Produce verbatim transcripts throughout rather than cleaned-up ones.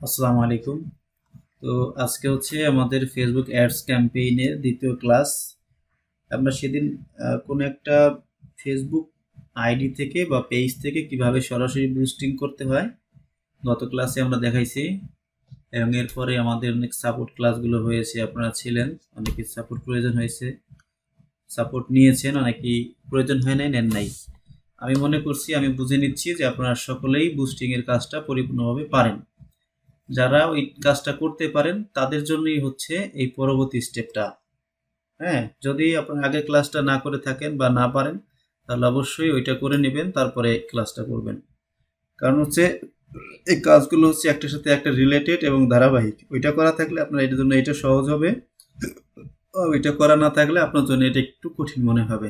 আসসালামু আলাইকুম। তো আজকে হচ্ছে আমাদের ফেসবুক অ্যাডস ক্যাম্পেইনের দ্বিতীয় ক্লাস। আমরা সেদিন কোনো একটা ফেসবুক আইডি থেকে বা পেজ থেকে কিভাবে সরাসরি বুস্টিং করতে হয় গত ক্লাসে আমরা দেখাইছি, এবং এরপরে আমাদের অনেক সাপোর্ট ক্লাসগুলো হয়েছে। আপনারা ছিলেন, অনেকের সাপোর্ট প্রয়োজন হয়েছে, সাপোর্ট নিয়েছেন, অনেকেই প্রয়োজন হয় নাই, নেন নাই। আমি মনে করছি, আমি বুঝে নিচ্ছি যে আপনারা সকলেই বুস্টিংয়ের কাজটা পরিপূর্ণভাবে পারেন। যারা ওই কাজটা করতে পারেন তাদের জন্যই হচ্ছে এই পরবর্তী স্টেপটা। হ্যাঁ, যদি আপনার আগে ক্লাসটা না করে থাকেন বা না পারেন, তাহলে অবশ্যই ওইটা করে নেবেন, তারপরে ক্লাসটা করবেন। কারণ হচ্ছে এই কাজগুলো হচ্ছে একটার সাথে একটা রিলেটেড এবং ধারাবাহিক। ওইটা করা থাকলে আপনার এটার জন্য এটা সহজ হবে, ওইটা করা না থাকলে আপনার জন্য এটা একটু কঠিন মনে হবে।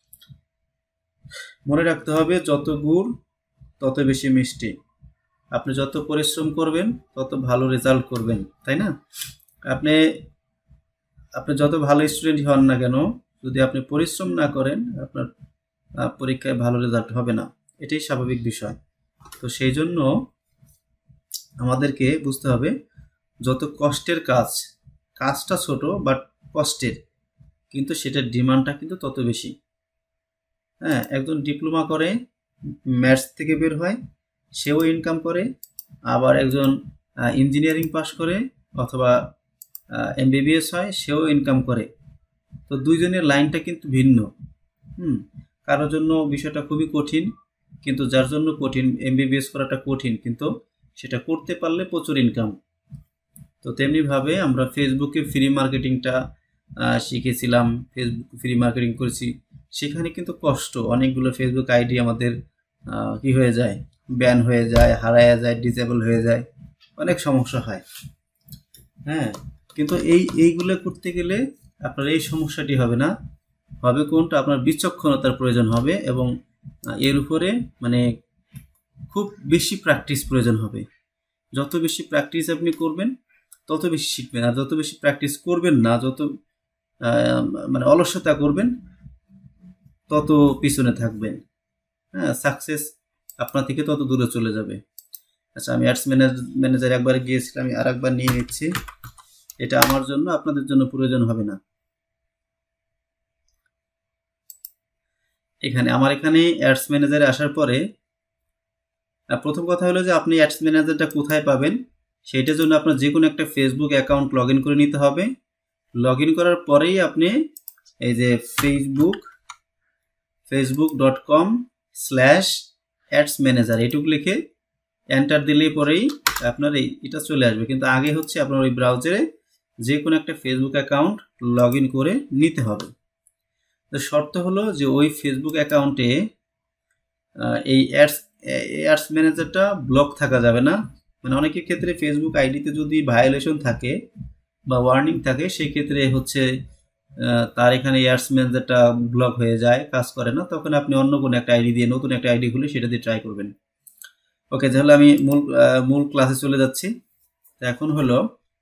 মনে রাখতে হবে, যত গুড় তত বেশি মিষ্টি। আপনি যত পরিশ্রম করবেন তত ভালো রেজাল্ট করবেন, তাই না? আপনি আপনি যত ভালো স্টুডেন্ট হন না কেন, যদি আপনি পরিশ্রম না করেন, আপনার পরীক্ষায় ভালো রেজাল্ট হবে না। এটাই স্বাভাবিক বিষয়। তো সেই জন্য আমাদেরকে বুঝতে হবে, যত কষ্টের কাজ, কাজটা ছোট বাট কষ্টের, কিন্তু সেটার ডিমান্ডটা কিন্তু তত বেশি। হ্যাঁ, একজন ডিপ্লোমা করে ম্যাথস থেকে বের হয়, সেও ইনকাম করে। আবার একজন ইঞ্জিনিয়ারিং পাশ করে অথবা এমবিবিএস হয়, সেও ইনকাম করে। তো দুইজনের লাইনটা কিন্তু ভিন্ন। হুম কারোর জন্য বিষয়টা খুবই কঠিন, কিন্তু যার জন্য কঠিন, এমবিবিএস করাটা কঠিন, কিন্তু সেটা করতে পারলে প্রচুর ইনকাম। তো তেমনিভাবে আমরা ফেসবুকে ফ্রি মার্কেটিংটা শিখেছিলাম, ফেসবুক ফ্রি মার্কেটিং করেছি। সেখানে কিন্তু কষ্ট, অনেকগুলো ফেসবুক আইডি আমাদের কি হয়ে যায়, ব্যান হয়ে যায়, হারায়া যায়, ডিসেবল হয়ে যায়, অনেক সমস্যা হয়। হ্যাঁ, কিন্তু এই এইগুলো করতে গেলে আপনার এই সমস্যাটি হবে না। হবে কোনটা, আপনার বিচক্ষণতার প্রয়োজন হবে, এবং এর উপরে মানে খুব বেশি প্র্যাকটিস প্রয়োজন হবে। যত বেশি প্র্যাকটিস আপনি করবেন তত বেশি শিখবেন, আর যত বেশি প্র্যাকটিস করবেন না, যত মানে অলসতা করবেন, তত পিছনে থাকবেন। হ্যাঁ, সাকসেস আপনার থেকে তত দূরে চলে যাবে। আচ্ছা, আমি অ্যাডস ম্যানেজার একবার গিয়েছিলাম, আমি আর একবার নিয়ে নিচ্ছি। এটা আমার জন্য, আপনাদের জন্য প্রয়োজন হবে না। এখানে আমার এখানে অ্যাডস ম্যানেজারে আসার পরে প্রথম কথা হলো যে আপনি অ্যাডস ম্যানেজারটা কোথায় পাবেন, সেইটার জন্য আপনার যে কোনো একটা ফেসবুক অ্যাকাউন্ট লগ ইন করে নিতে হবে। লগ ইন করার পরেই আপনি এই যে Facebook Facebook dot com slash ads manager এটুকু লিখে এন্টার দিলেই পরেই আপনার এই এটা চলে আসবে। কিন্তু আগে হচ্ছে আপনার ওই ব্রাউজারে যে কোনো একটা ফেসবুক অ্যাকাউন্ট লগ ইন করে নিতে হবে। তো শর্ত হলো যে ওই ফেসবুক অ্যাকাউন্টে এই অ্যাডস অ্যাডস ম্যানেজারটা ব্লক থাকা যাবে না। মানে অনেকের ক্ষেত্রে ফেসবুক আইডিতে যদি ভায়োলেশন থাকে বা ওয়ার্নিং থাকে, সেই ক্ষেত্রে হচ্ছে তার এখানে অ্যাডস ম্যানেজারটা ব্লক হয়ে যায়, কাজ করে না। তখন আপনি অন্য কোনো একটা আইডি দিয়ে, নতুন একটা আইডি খুলে সেটা দিয়ে ট্রাই করবেন। ওকে, তাহলে আমি মূল মূল ক্লাসে চলে যাচ্ছি। তো এখন হলো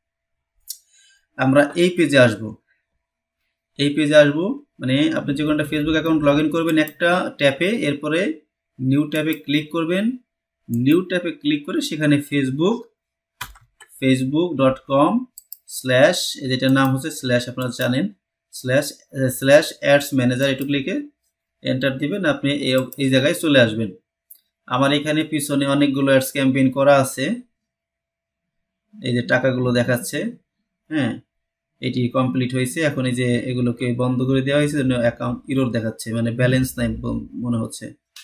আমরা এই পেজে আসব। এই পেজে আসব মানে আপনি যে কোনো একটা ফেসবুক অ্যাকাউন্ট লগ ইন করবেন একটা ট্যাপে, এরপরে নিউ ট্যাবে ক্লিক করবেন। নিউ ট্যাবে ক্লিক করে সেখানে Facebook Facebook dot com slash, যেটার নাম হচ্ছে স্ল্যাশ, আপনারা জানেন, স্ল্যাশ স্ল্যাশ অ্যাডস ম্যানেজার এটুকু লিখে এন্টার দিবেন। আপনি এই জায়গায় চলে আসবেন। আমার এখানে পিছনে অনেকগুলো অ্যাডস ক্যাম্পেইন করা আছে, এই যে টাকাগুলো দেখাচ্ছে। হ্যাঁ, এটি কমপ্লিট হয়েছে। এখন এই যে এগুলোকে বন্ধ করে দেওয়া হয়েছে, জন্য অ্যাকাউন্ট ইরর দেখাচ্ছে, মানে ব্যালেন্স নাই মনে হচ্ছে।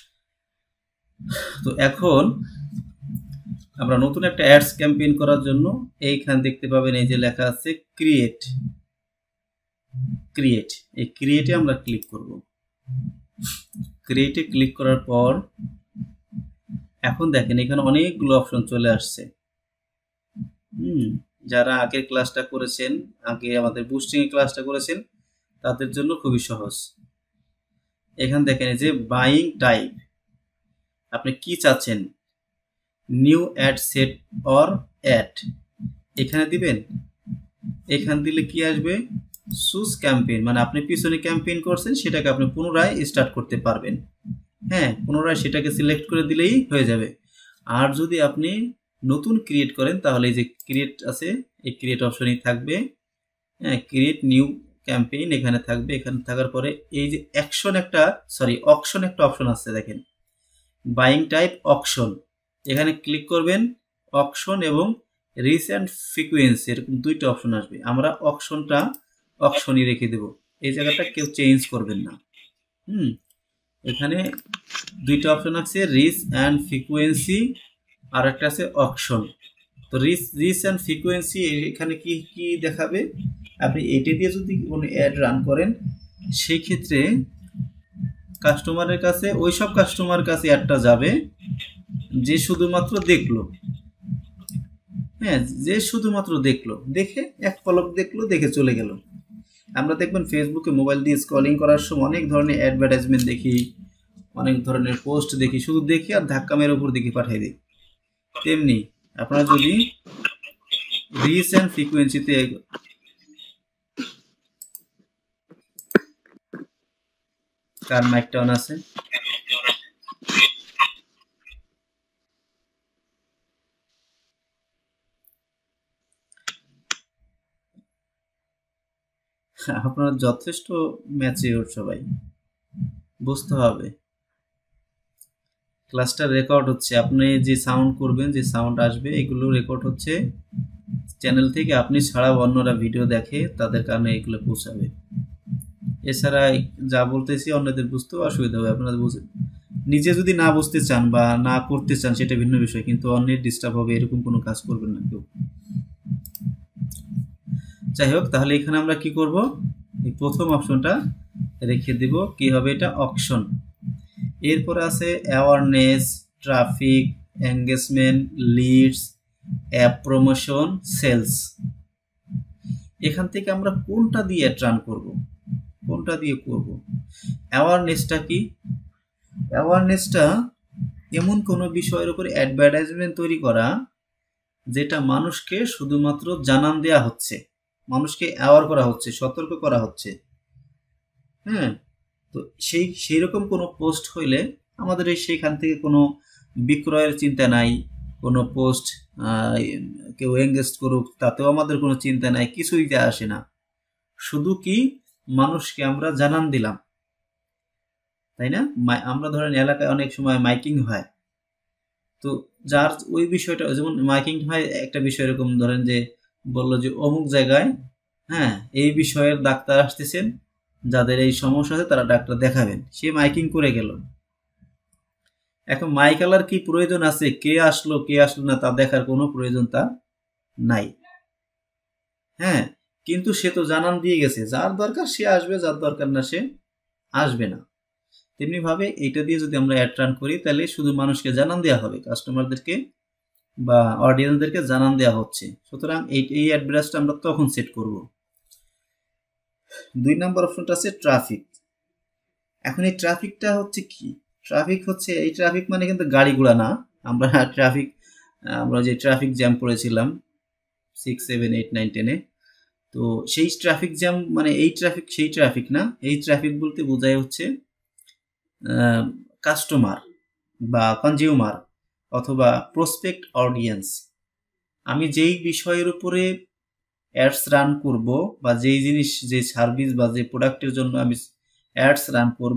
তো এখন আমরা নতুন একটা অ্যাডস ক্যাম্পেইন করার জন্য এইখান দেখতে পাবেন এই যে লেখা আছে ক্রিয়েট ক্রিয়েট এই ক্রিয়েটে আমরা ক্লিক করব। ক্রিয়েটে ক্লিক করার পর এখন দেখেন এখানে অনেকগুলো অপশন চলে আসছে। হুম যারা আগের ক্লাসটা করেছেন, আগে আমাদের বুস্টিং এর ক্লাসটা করেছেন, তাদের জন্য খুবই সহজ। এখানে দেখেন যে বাইং টাইপ, আপনি কি চাচ্ছেন, new ad set or ad, এখানে দিবেন। এখান দিলে কি আসবে, সুজ ক্যাম্পেইন, মানে আপনি পিছনে ক্যাম্পেইন করছেন সেটাকে আপনি পুনরায় স্টার্ট করতে পারবেন। হ্যাঁ, পুনরায় সেটাকে সিলেক্ট করে দিলেই হয়ে যাবে। আর যদি আপনি নতুন ক্রিয়েট করেন তাহলে এই যে ক্রিয়েট আছে এই ক্রিয়েট অপশনই থাকবে। হ্যাঁ, ক্রিয়েট নিউ ক্যাম্পেইন এখানে থাকবে। এখানে থাকার পরে এই যে অ্যাকশন একটা সরি অকশন একটা অপশন আছে দেখেন, বাইং টাইপ অকশন, এখানে ক্লিক করবেন। অকশন এবং রিচ অ্যান্ড ফ্রিকুয়েন্সি এরকম দুইটা অপশন আসবে। আমরা অকশনটা অকশনই রেখে দেব, এই জায়গাটা কেউ চেঞ্জ করবেন না। হুম এখানে দুইটা অপশন আছে, রিচ অ্যান্ড ফ্রিকুয়েন্সি আর একটা আছে অকশন। তো রিচ রিচ অ্যান্ড ফ্রিকুয়েন্সি এখানে কি কি দেখাবে, আপনি এটা দিয়ে যদি কোনো অ্যাড রান করেন সেই ক্ষেত্রে কাস্টমারের কাছে ওই সব কাস্টমার কাছে অ্যাডটা যাবে যে শুধুমাত্র দেখলো। হ্যাঁ, যে শুধুমাত্র দেখলো, দেখে এক পলক দেখলো, দেখে চলে গেল। আমরা দেখবেন ফেসবুকে মোবাইল দিয়ে স্ক্রলিং করার সময় অনেক ধরনের অ্যাডভার্টাইজমেন্ট দেখি, অনেক ধরনের পোস্ট দেখি, শুধু দেখি আর ধাক্কা মেরে উপর দিকে পাঠিয়ে দিই। তেমনি আপনারা যদি রিচ অ্যান্ড ফ্রিকুয়েন্সিতে কার মাইকটা অন আছে, আপনারা যথেষ্ট ম্যাচিওর, সবাই বুঝতে হবে ক্লাসটা রেকর্ড হচ্ছে। আপনি যে সাউন্ড করবেন, যে সাউন্ড আসবে, এগুলো রেকর্ড হচ্ছে চ্যানেল থেকে। আপনি ছাড়াও অন্যরা ভিডিও দেখে, তাদের কারণে এগুলো পৌঁছাবে। এছাড়া যা বলতেছি অন্যদের বুঝতেও অসুবিধা হবে। আপনারা বুঝে নিজে যদি না বুঝতে চান বা না করতে চান সেটা ভিন্ন বিষয়, কিন্তু অন্যের ডিস্টার্ব হবে এরকম কোনো কাজ করবেন না কেউ। যাই হোক, তাহলে এখানে আমরা কি করব, এই প্রথম অপশনটা রেখে দিব। কি হবে এটা, অকশন। এরপরে আছে awareness, traffic, engagement, leads, app promotion, sales. এখান থেকে আমরা কোনটা দিয়ে রান করব, কোনটা দিয়ে করব। অ্যাওয়ারনেসটা কি, অ্যাওয়ারনেসটা এমন কোনো বিষয়ের উপর অ্যাডভার্টাইজমেন্ট তৈরি করা যেটা মানুষকে শুধুমাত্র জানান দেয়া হচ্ছে, মানুষকে অ্যাওয়ার করা হচ্ছে, সতর্ক করা হচ্ছে। হ্যাঁ, তো সেই সেই রকম কোনো পোস্ট হইলে আমাদের এই সেইখান থেকে কোনো বিক্রয়ের চিন্তা নাই, কোনো পোস্ট কেউ এঙ্গেজ করুক তাতেও আমাদের কোনো চিন্তা নাই, কিছুই যায় আসে না। শুধু কি মানুষকে আমরা জানান দিলাম, তাই না? আমরা ধরেন এলাকায় অনেক সময় মাইকিং হয়, তো যার ওই বিষয়টা, যেমন মাইকিং হয় একটা বিষয় এরকম, ধরেন যে বললো যে অমুক জায়গায় হ্যাঁ এই বিষয়ের ডাক্তার আসতেছেন, যাদের এই সমস্যা আছে তারা ডাক্তার দেখাবেন, সে মাইকিং করে গেল। এখন মাইকালার কি প্রয়োজন আছে, কে আসলো কে আসলো না তা দেখার কোনো প্রয়োজন তার নাই। হ্যাঁ, কিন্তু সে তো জানান দিয়ে গেছে, যার দরকার সে আসবে, যার দরকার না সে আসবে না। তেমনি ভাবে এটা দিয়ে যদি আমরা অ্যাড রান করি তাহলে শুধু মানুষকে জানান দেওয়া হবে, কাস্টমারদেরকে বা অডিয়েন্সদেরকে জানান দেওয়া হচ্ছে। সুতরাং এই এই অ্যাডভার্টাইজটা আমরা তখন সেট করব। দুই নম্বর অপশনটা আছে ট্রাফিক। এখন এই ট্রাফিকটা হচ্ছে কি, ট্রাফিক হচ্ছে, এই ট্রাফিক মানে কিন্তু গাড়ি ঘোড়া না। আমরা ট্রাফিক, আমরা যে ট্রাফিক জ্যাম পড়েছিলাম সিক্স সেভেন এইট নাইন টেনে, তো সেই ট্রাফিক জ্যাম মানে এই ট্রাফিক সেই ট্রাফিক না। এই ট্রাফিক বলতে বোঝায় হচ্ছে কাস্টমার বা কনজিউমার অথবা প্রসপেক্ট অডিয়েন্স। আমি যেই বিষয়ের উপরে অ্যাডস রান করব বা যেই জিনিস, যে সার্ভিস বা যে প্রোডাক্টের জন্য আমি অ্যাডস রান করব,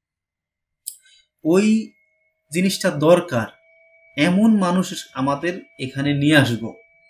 ওই জিনিসটা দরকার এমন মানুষ আমাদের এখানে নিয়ে আসব।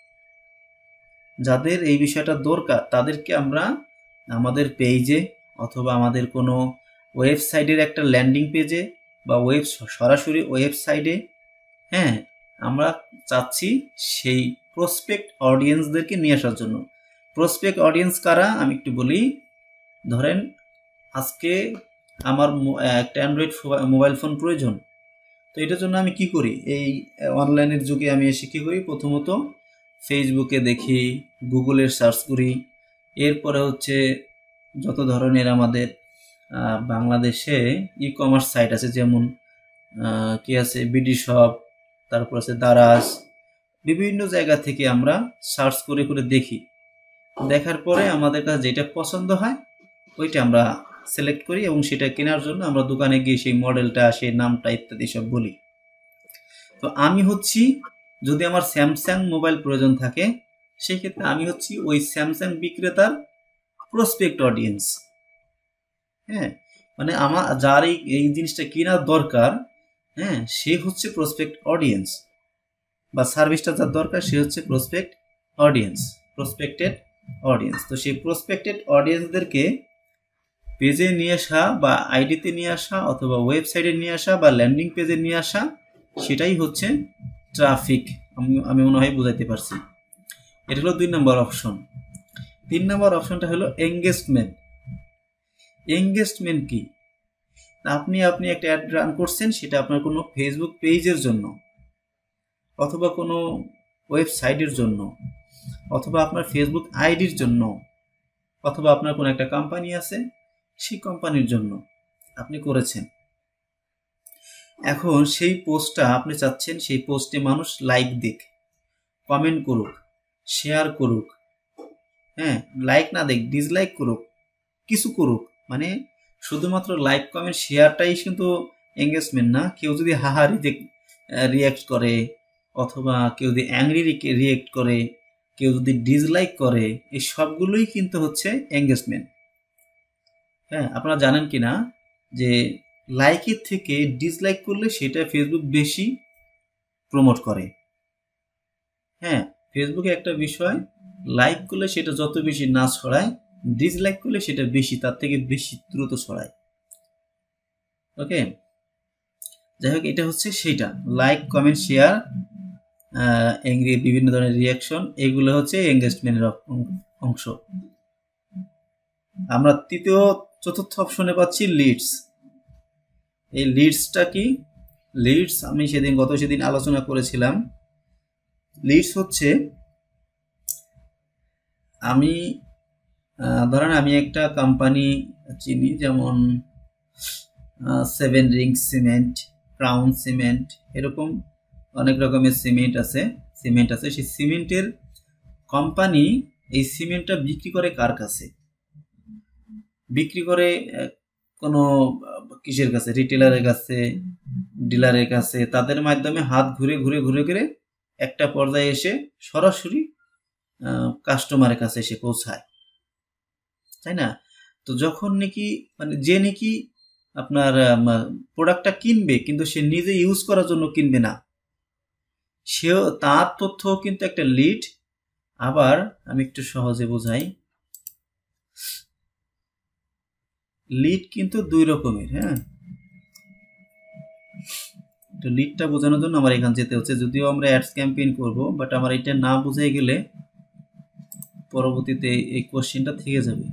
যাদের এই বিষয়টা দরকার তাদেরকে আমরা আমাদের পেজে অথবা আমাদের কোনো ওয়েবসাইটের একটা ল্যান্ডিং পেজে বা ওয়েব সরাসরি ওয়েবসাইটে, হ্যাঁ আমরা চাচ্ছি সেই প্রসপেক্ট অডিয়েন্সদেরকে নিয়ে আসার জন্য। প্রসপেক্ট অডিয়েন্স কারা আমি একটু বলি। ধরেন আজকে আমার একটা অ্যান্ড্রয়েড মোবাইল ফোন প্রয়োজন, তো এটার জন্য আমি কি করি, এই অনলাইনের যুগে আমি এসে কী করি, প্রথমত ফেসবুকে দেখি, গুগলের সার্চ করি, এরপরে হচ্ছে যত ধরনের আমাদের বাংলাদেশে ই কমার্স সাইট আছে, যেমন কি আছে বিডি শপ, তারপর আছে দারাজ, বিভিন্ন জায়গা থেকে আমরা সার্চ করে করে দেখি। দেখার পরে আমাদের কাছে যেটা পছন্দ হয় ওইটা আমরা সিলেক্ট করি এবং সেটা কেনার জন্য আমরা দোকানে গিয়ে সেই মডেলটা, সেই নামটা ইত্যাদি সব বলি। তো আমি হচ্ছি যদি আমার স্যামসাং মোবাইল প্রয়োজন থাকে সেই ক্ষেত্রে আমি হচ্ছি ওই স্যামসাং বিক্রেতার প্রসপেক্ট অডিয়েন্স। হ্যাঁ, মানে আমার যার এই এই জিনিসটা কেনার দরকার, হ্যাঁ, সে হচ্ছে প্রসপেক্ট অডিয়েন্স, বা সার্ভিসটা যার দরকার সে হচ্ছে প্রসপেক্ট অডিয়েন্স, প্রসপেক্টেড অডিয়েন্স। তো সেই প্রসপেক্টেড অডিয়েন্সদেরকে পেজে নিয়ে আসা বা আইডিতে নিয়ে আসা অথবা ওয়েবসাইটে নিয়ে আসা বা ল্যান্ডিং পেজে নিয়ে আসা, সেটাই হচ্ছে ট্রাফিক। আমি আমি মনে হয় বুঝাইতে পারছি। এটা হলো দুই নম্বর অপশন। তিন নম্বর অপশনটা হলো এঙ্গেজমেন্ট। এঙ্গেজমেন্ট কি? আপনি আপনি একটা অ্যাড রান করছেন, সেটা আপনার কোনো ফেসবুক পেজের জন্য অথবা কোনো ওয়েবসাইটের জন্য অথবা আপনার ফেসবুক আইডির জন্য অথবা আপনার কোনো একটা কোম্পানি আছে সেই কোম্পানির জন্য আপনি করেছেন। এখন সেই পোস্টটা আপনি চাচ্ছেন সেই পোস্টে মানুষ লাইক দিক, কমেন্ট করুক, শেয়ার করুক, হ্যাঁ, লাইক না দেখ, ডিসলাইক করুক, কিছু করুক, মানে শুধুমাত্র লাইক কমেন্ট শেয়ারটাই কিন্তু এঙ্গেজমেন্ট না। কেউ যদি হাহারি রিয়াক্ট করে অথবা কেউ যদি অ্যাংরি রিয়াক্ট করে, কেউ যদি ডিসলাইক করে, এই সবগুলোই কিন্তু হচ্ছে এঙ্গেজমেন্ট। হ্যাঁ, আপনারা জানেন কি না যে লাইকের থেকে ডিসলাইক করলে সেটা ফেসবুক বেশি প্রমোট করে। হ্যাঁ, ফেসবুকে একটা বিষয়, লাইক করলে সেটা যত বেশি না ছড়ায়, ডিসলাইক করলে সেটা বেশি, তার থেকে বেশি দ্রুত ছড়ায়। ওকে, যাই হোক, এটা হচ্ছে সেইটা লাইক কমেন্ট শেয়ার, বিভিন্ন ধরনের রিয়াকশন, এগুলো হচ্ছে এঙ্গেজমেন্টের অংশ। আমরা তৃতীয় চতুর্থ অপশনে পাচ্ছি লিডস। এই লিডসটা কি? লিডস আমি সেদিন গত সেদিন আলোচনা করেছিলাম। লিডস হচ্ছে, আমি ধরেন আমি একটা কোম্পানি চিনি, যেমন seven ring cement, crown cement, এরকম অনেক রকমের সিমেন্ট আছে সিমেন্ট আছে সেই সিমেন্টের কোম্পানি এই সিমেন্টটা বিক্রি করে কার কাছে? বিক্রি করে কোনো কিসের কাছে? রিটেলারের কাছে, ডিলারের কাছে। তাদের মাধ্যমে হাত ঘুরে ঘুরে ঘুরে ঘুরে একটা পর্যায়ে এসে সরাসরি কাস্টমারের কাছে এসে পৌঁছায়, তাই না? তো যখন নাকি মানে যে নাকি আপনার প্রোডাক্টটা কিনবে, কিন্তু সে নিজে ইউজ করার জন্য কিনবে না, সেও তার তথ্য কিন্তু একটা লিড। আবার আমি একটু সহজে বোঝাই, লিড কিন্তু দুই রকমের। হ্যাঁ, তো লিডটা বোঝানোর জন্য আমার এখানে যেতে হচ্ছে, যদিও আমরা অ্যাডস ক্যাম্পেইন করব, বাট আমার এটা না বুঝে গেলে পরবর্তীতে এই কোশ্চেনটা থেকে যাবে।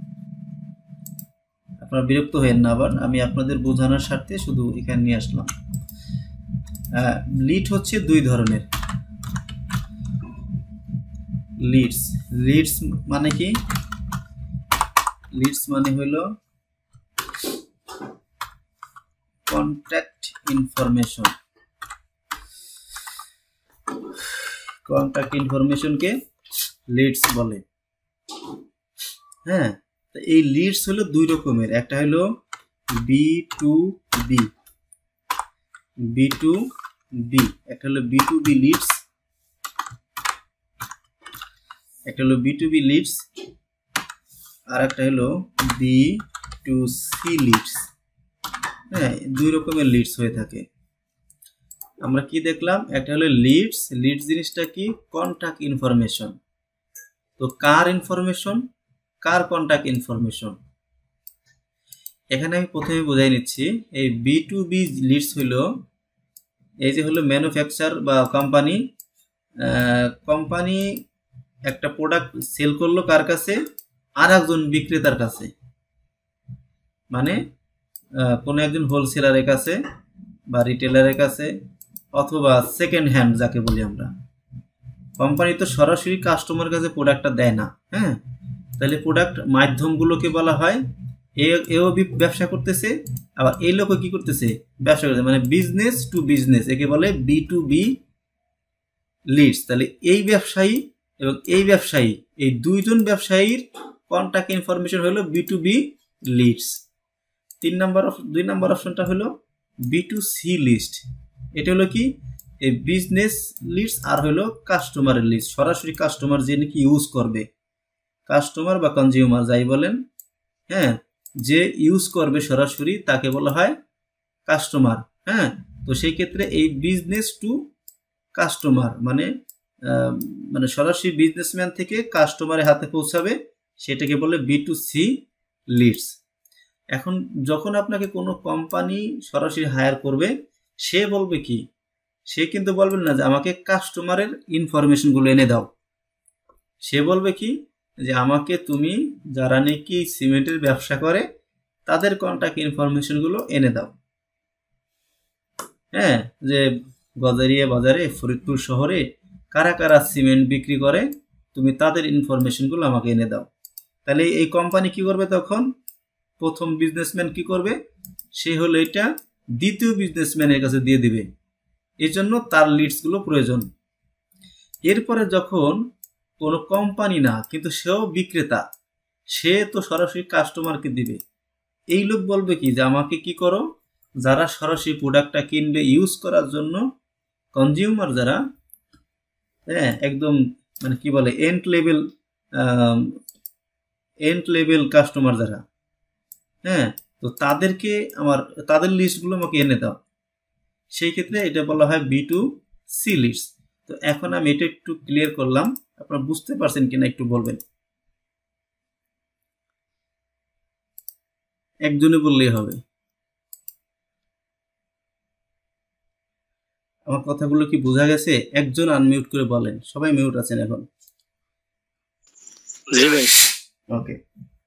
আপনারা বিরক্ত হয়েন না, আবার আমি আপনাদের বোঝানোর স্বার্থে শুধু এখানে নিয়ে আসলাম। লিড হচ্ছে দুই ধরনের। লিডস লিডস মানে কি? লিডস মানে হলো কন্ট্যাক্ট ইনফরমেশন। কন্ট্যাক্ট ইনফরমেশনকে লিডস বলে। হ্যাঁ, তো এই লিডস হলো দুই রকমের। একটা হলো B to B, B to B, একটা হলো বি টু বি লিডস, একটা হলো বি টু বি লিডস, আর একটা হলো বি টু সি লিডস। হ্যাঁ, দুই রকমের লিডস হয়ে থাকে। আমরা কি দেখলাম? একটা হলো লিডস। লিডস জিনিসটা কি? Contact information. তো কার ইনফরমেশন? কার কন্ট্যাক্ট ইনফরমেশন? এখানে আমি প্রথমে বোঝাই নিচ্ছি। এই বি টু বি লিডস হইল, এই যে হলো ম্যানুফ্যাকচার বা কোম্পানি, কোম্পানি একটা প্রোডাক্ট সেল করলো কার কাছে? আর একজন বিক্রেতার কাছে, মানে কোনো একজন হোলসেলারের কাছে বা রিটেলারের কাছে, অথবা সেকেন্ড হ্যান্ড যাকে বলি আমরা। কোম্পানি তো সরাসরি কাস্টমার কাছে প্রোডাক্টটা দেয় না। হ্যাঁ, তাহলে প্রোডাক্ট মাধ্যমগুলোকে বলা হয়, এও ব্যবসা করতেছে, আবার এই লোকও কি করতেছে? ব্যবসা করতেছে, মানে বিজনেস টু বিজনেস, একে বলে বি টু বি লিডস। তাহলে এই ব্যবসায়ী এবং এই ব্যবসায়ী, এই দুইজন ব্যবসায়ীর কন্ট্যাক্ট ইনফরমেশন হলো বি টু বি লিডস। তিন নম্বর দুই নম্বর অপশনটা হলো বি টু সি লিস্ট। এটা হলো কি? এই বিজনেস লিডস আর হলো কাস্টমারের লিডস, সরাসরি কাস্টমার যে নাকি ইউজ করবে, কাস্টমার বা কনজিউমার যাই বলেন, হ্যাঁ, যে ইউজ করবে সরাসরি তাকে বলা হয় কাস্টমার। হ্যাঁ, তো সেই ক্ষেত্রে এই বিজনেস টু কাস্টমার মানে মানে সরাসরি বিজনেসম্যান থেকে কাস্টমারের হাতে পৌঁছাবে, সেটাকে বলে বি টু সি লিডস। এখন যখন আপনাকে কোনো কোম্পানি সরাসরি হায়ার করবে, সে বলবে কি, সে কিন্তু বলবে না যে আমাকে কাস্টমারের ইনফরমেশনগুলো এনে দাও, সে বলবে কি যে আমাকে তুমি যারা নাকি সিমেন্টের ব্যবসা করে তাদের কন্টাক্ট ইনফরমেশনগুলো এনে দাও। হ্যাঁ, যে গজারিয়া বাজারে ফরিদপুর শহরে কারা কারা সিমেন্ট বিক্রি করে তুমি তাদের ইনফরমেশনগুলো আমাকে এনে দাও। তাহলে এই কোম্পানি কি করবে, তখন প্রথম বিজনেসম্যান কি করবে, সে হলো এটা দ্বিতীয় বিজনেসম্যানের কাছে দিয়ে দিবে, এই জন্য তার লিডসগুলো প্রয়োজন। এরপরে যখন কোনো কোম্পানি না কিন্তু সেও বিক্রেতা, সে তো সরাসরি কাস্টমারকে দিবে, এই লোক বলবে কি যে আমাকে কি করো, যারা সরাসরি প্রোডাক্টটা কিনবে ইউজ করার জন্য, কনজিউমার যারা, হ্যাঁ, একদম মানে কি বলে end level end level customer যারা, হ্যাঁ, তো তাদেরকে আমার তাদের লিস্টগুলো আমাকে এনে দাও। সেই ক্ষেত্রে এটা বলা হয় বি টু সি লিস্ট। তো এখন আমি এটা একটু ক্লিয়ার করলাম, আপনারা বুঝতে পারছেন কিনা একটু বলবেন, একজনে বললেই হবে। আমার কথাগুলো কি বোঝা গেছে? একজন আনমিউট করে বলেন, সবাই মিউট আছেন এখন। জি ভাই। ওকে,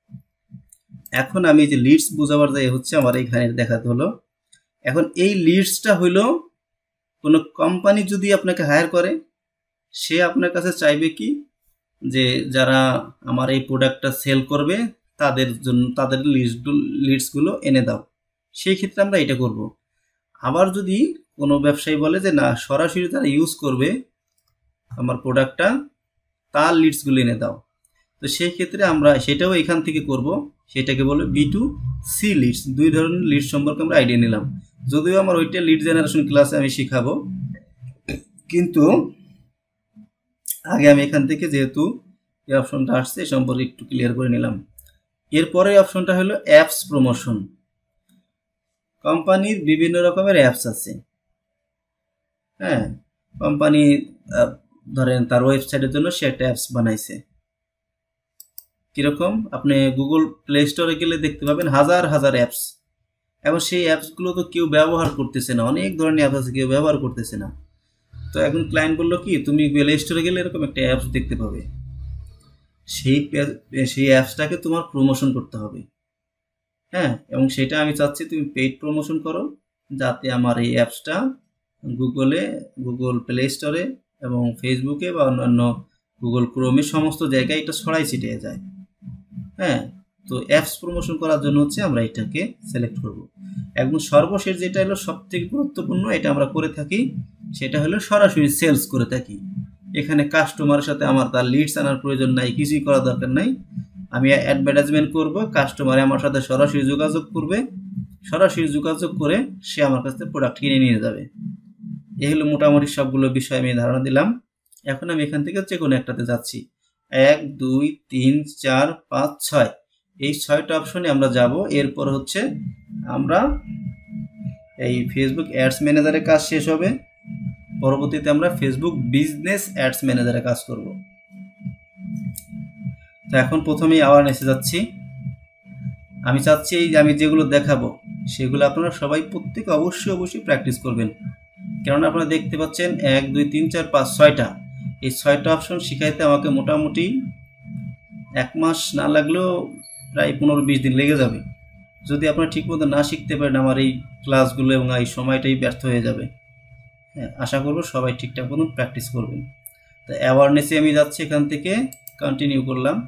এখন আমি যে লিডস বোঝাবার যাই হচ্ছে আমার এইখানে দেখাতে হলো। এখন এই লিডসটা হইল কোনো কোম্পানি যদি আপনাকে হায়ার করে, সে আপনার কাছে চাইবে কি যে যারা আমার এই প্রোডাক্টটা সেল করবে তাদের জন্য তাদের লিস্ট লিডসগুলো এনে দাও, সেই ক্ষেত্রে আমরা এটা করব। আবার যদি কোনো ব্যবসায়ী বলে যে না, সরাসরি তারা ইউজ করবে আমার প্রোডাক্টটা, তার লিডসগুলো এনে দাও, তো সেই ক্ষেত্রে আমরা সেটাও এখান থেকে করব, সেটাকে বলে বি টু সি লিডস। দুই ধরনের লিডস সম্পর্কে আমরা আইডিয়া নিলাম, যদিও আমার ওইটা লিড জেনারেশন ক্লাসে আমি শিখাবো, কিন্তু আগে আমি এখান থেকে যেহেতু এই অপশনটা আসছে এই সম্পর্কে একটু ক্লিয়ার করে নিলাম। এরপরে অপশনটা হলো অ্যাপস প্রমোশন। কোম্পানির বিভিন্ন রকমের অ্যাপস আছে, হ্যাঁ, কোম্পানি ধরেন তার ওয়েবসাইটের জন্য সে একটা অ্যাপস বানাইছে। কিরকম, আপনি গুগল প্লে স্টোরে গেলে দেখতে পাবেন হাজার হাজার অ্যাপস, এবং সেই অ্যাপসগুলো তো কেউ ব্যবহার করতেছে না, অনেক ধরনের অ্যাপস আছে কেউ ব্যবহার করতেছে না। তো এখন ক্লায়েন্ট বললো কি, তুমি প্লে স্টোরে গেলে এরকম একটা অ্যাপস দেখতে পাবে, সেই সেই অ্যাপসটাকে তোমার প্রমোশন করতে হবে, হ্যাঁ, এবং সেটা আমি চাচ্ছি তুমি পেইড প্রমোশন করো, যাতে আমার এই অ্যাপসটা গুগলে, গুগল প্লে স্টোরে এবং ফেসবুকে বা অন্যান্য গুগল ক্রোমে সমস্ত জায়গায় এটা ছড়াই ছিটিয়ে যায়। হ্যাঁ, তো অ্যাপস প্রমোশন করার জন্য হচ্ছে আমরা এটাকে সিলেক্ট করব। এবং সর্বশেষ যেটা হলো সবথেকে গুরুত্বপূর্ণ, এটা আমরা করে থাকি, সেটা হলো সরাসরি সেলস করে থাকি। এখানে কাস্টমারের সাথে আমার তার লিডস আনার প্রয়োজন নাই, কিছুই করার দরকার নাই। আমি অ্যাডভার্টাইজমেন্ট করব, কাস্টমার আমার সাথে সরাসরি যোগাযোগ করবে, সরাসরি যোগাযোগ করে সে আমার কাছ থেকে প্রোডাক্ট কিনে নিয়ে যাবে। এই হলো মোটামুটি সবগুলো বিষয় আমি ধারণা দিলাম। এখন আমি এখান থেকে যে কোনো একটাতে যাচ্ছি, এক দুই তিন চার পাঁচ ছয়, এই ছয়টা অপশনে আমরা যাব। এরপর হচ্ছে আমরা এই ফেসবুক অ্যাডস ম্যানেজারের কাজ শেষ হবে, পরবর্তীতে আমরা ফেসবুক বিজনেস অ্যাডস ম্যানেজারে কাজ করব। তো এখন প্রথমেই অ্যাওয়ারনেসে যাচ্ছি। আমি চাচ্ছি এই আমি যেগুলো দেখাবো সেগুলো আপনারা সবাই প্রত্যেকে অবশ্যই অবশ্যই প্র্যাকটিস করবেন, কেননা আপনারা দেখতে পাচ্ছেন এক দুই তিন চার পাঁচ ছয়টা, এই ছয়টা অপশন শিখাইতে আমাকে মোটামুটি এক মাস না লাগলেও প্রায় পনেরো বিশ দিন লেগে যাবে। যদি আপনারা ঠিকমতো না শিখতে পারেন আমার এই ক্লাসগুলো, এবং এই সময়টাই ব্যর্থ হয়ে যাবে। হ্যাঁ, আশা করব সবাই ঠিকঠাক মতন প্র্যাকটিস করবেন। তো অ্যাওয়ারনেসে আমি যাচ্ছি, এখান থেকে কন্টিনিউ করলাম।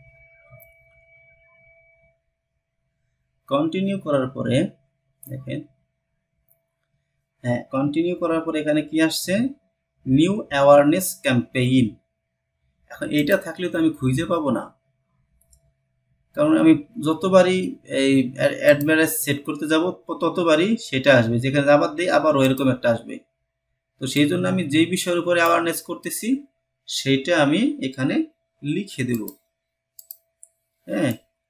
কন্টিনিউ করার পরে দেখেন, হ্যাঁ, কন্টিনিউ করার পরে এখানে কি আসছে, নিউ অ্যাওয়ারনেস ক্যাম্পেইন। এখন এইটা থাকলে তো আমি খুঁজে পাবো না, কারণ আমি যতবারই এই অ্যাডভার্টাইজ সেট করতে যাব ততবারই সেটা আসবে, যেখানে আবার দিই আবার ওইরকম একটা আসবে। তো সেই জন্য আমি যেই বিষয়ের উপরে অ্যাওয়ারনেস করতেছি সেইটা আমি এখানে লিখে দেব। হ্যাঁ,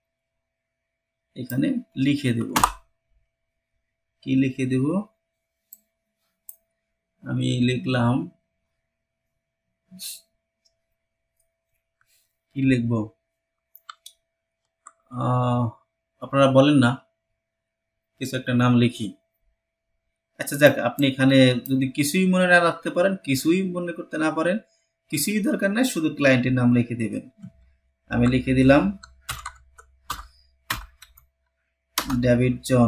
এখানে লিখে দেব। কি লিখে দেব? আমি লিখলাম, কি লিখব আপনারা বলেন না, কিছু একটা নাম লিখি। আচ্ছা যাক, আপনি এখানে যদি কিছুই মনে না রাখতে পারেন, কিছুই মনে করতে না পারেন, কিছুই দরকার নাই, শুধু ক্লায়েন্টের নাম লিখে দেবেন। আমি লিখে দিলাম ডেভিড জন।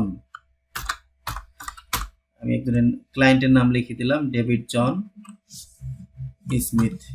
আমি একজনের ক্লায়েন্টের নাম লিখে দিলাম ডেভিড জন স্মিথ।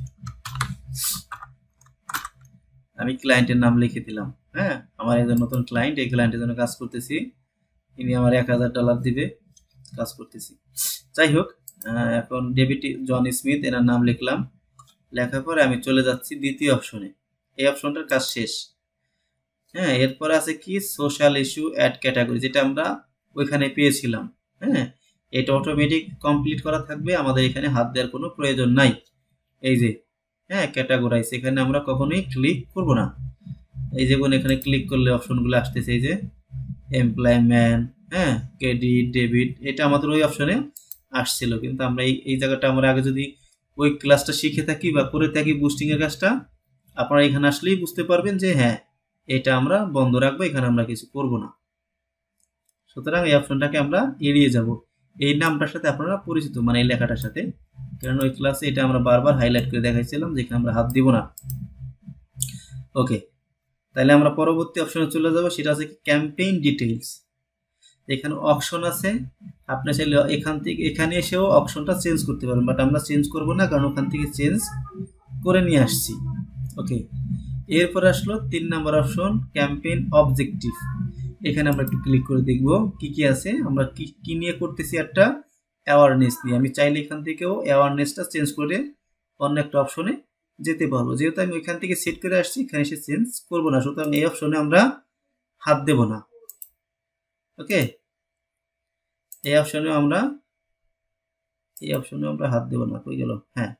আমি ক্লায়েন্টের নাম লিখে দিলাম। হ্যাঁ, আমার একজন নতুন ক্লায়েন্ট, এই ক্লায়েন্টের জন্য কাজ করতেছি, ইনি আমার এক হাজার ডলার দিবে, কাজ করতেছি। যাই হোক, এখন ডেভিড জন স্মিথ এনার নাম লিখলাম। লেখার পরে আমি চলে যাচ্ছি দ্বিতীয় অপশনে। এই অপশনটার কাজ শেষ। হ্যাঁ, এরপরে আছে কি সোশ্যাল ইস্যু অ্যাড ক্যাটাগরি, যেটা আমরা ওইখানে পেয়েছিলাম। হ্যাঁ, এটা অটোমেটিক কমপ্লিট করা থাকবে, আমাদের এখানে হাত দেওয়ার কোনো প্রয়োজন নাই। এই যে হ্যাঁ ক্যাটাগরাইজ, এখানে আমরা কখনোই ক্লিক করব না। এই যে এখানে ক্লিক করলে অপশনগুলো আসতেছে, এই যে এমপ্লয়মেন্ট, হ্যাঁ ক্রেডিট ডেবিট, এটা আমাদের ওই অপশনে আসছিল, কিন্তু আমরা এই এই জায়গাটা আমরা আগে যদি ওই ক্লাসটা শিখে থাকি বা করে থাকি বুস্টিং এর কাজটা, আপনারা এখানে আসলেই বুঝতে পারবেন যে হ্যাঁ এটা আমরা বন্ধ রাখবো, এখানে আমরা কিছু করব না। সুতরাং এই অপশনটাকে আমরা এড়িয়ে যাব। এই নামটার সাথে আপনারা পরিচিত, মানে এই লেখাটার সাথে, কারণ ওই ক্লাসে এটা আমরা বারবার হাইলাইট করে দেখাইছিলাম যেখানে আমরা হাত দিব না। ওকে, তাহলে আমরা পরবর্তী অপশনে চলে যাব, সেটা হচ্ছে ক্যাম্পেইন ডিটেইলস। এখানে অপশন আছে, আপনি চাইলে এখান থেকে এখানে এসেও অপশনটা চেঞ্জ করতে পারেন, বাট আমরা চেঞ্জ করব না, কারণ ওখান থেকে চেঞ্জ করে নিয়ে আসছি। ওকে, এরপর আসলো তিন নাম্বার অপশন ক্যাম্পেইন অবজেক্টিভ। এখানে আমরা একটু ক্লিক করে দেখব কি কি আছে, আমরা কি কি নিয়ে করতেছি, একটা অ্যাওয়ারনেস নিয়ে। আমি চাইলে এখান থেকেও অ্যাওয়ারনেসটা চেঞ্জ করে অন্য একটা অপশনে যেতে পারবো, যেহেতু আমি ওইখান থেকে সেট করে আসছি, এখানে এসে চেঞ্জ করবো না, সুতরাং এই অপশনে আমরা হাত দেব না। ওকে, এই অপশনে আমরা এই অপশনে আমরা হাত দেব না। কই গেল? হ্যাঁ,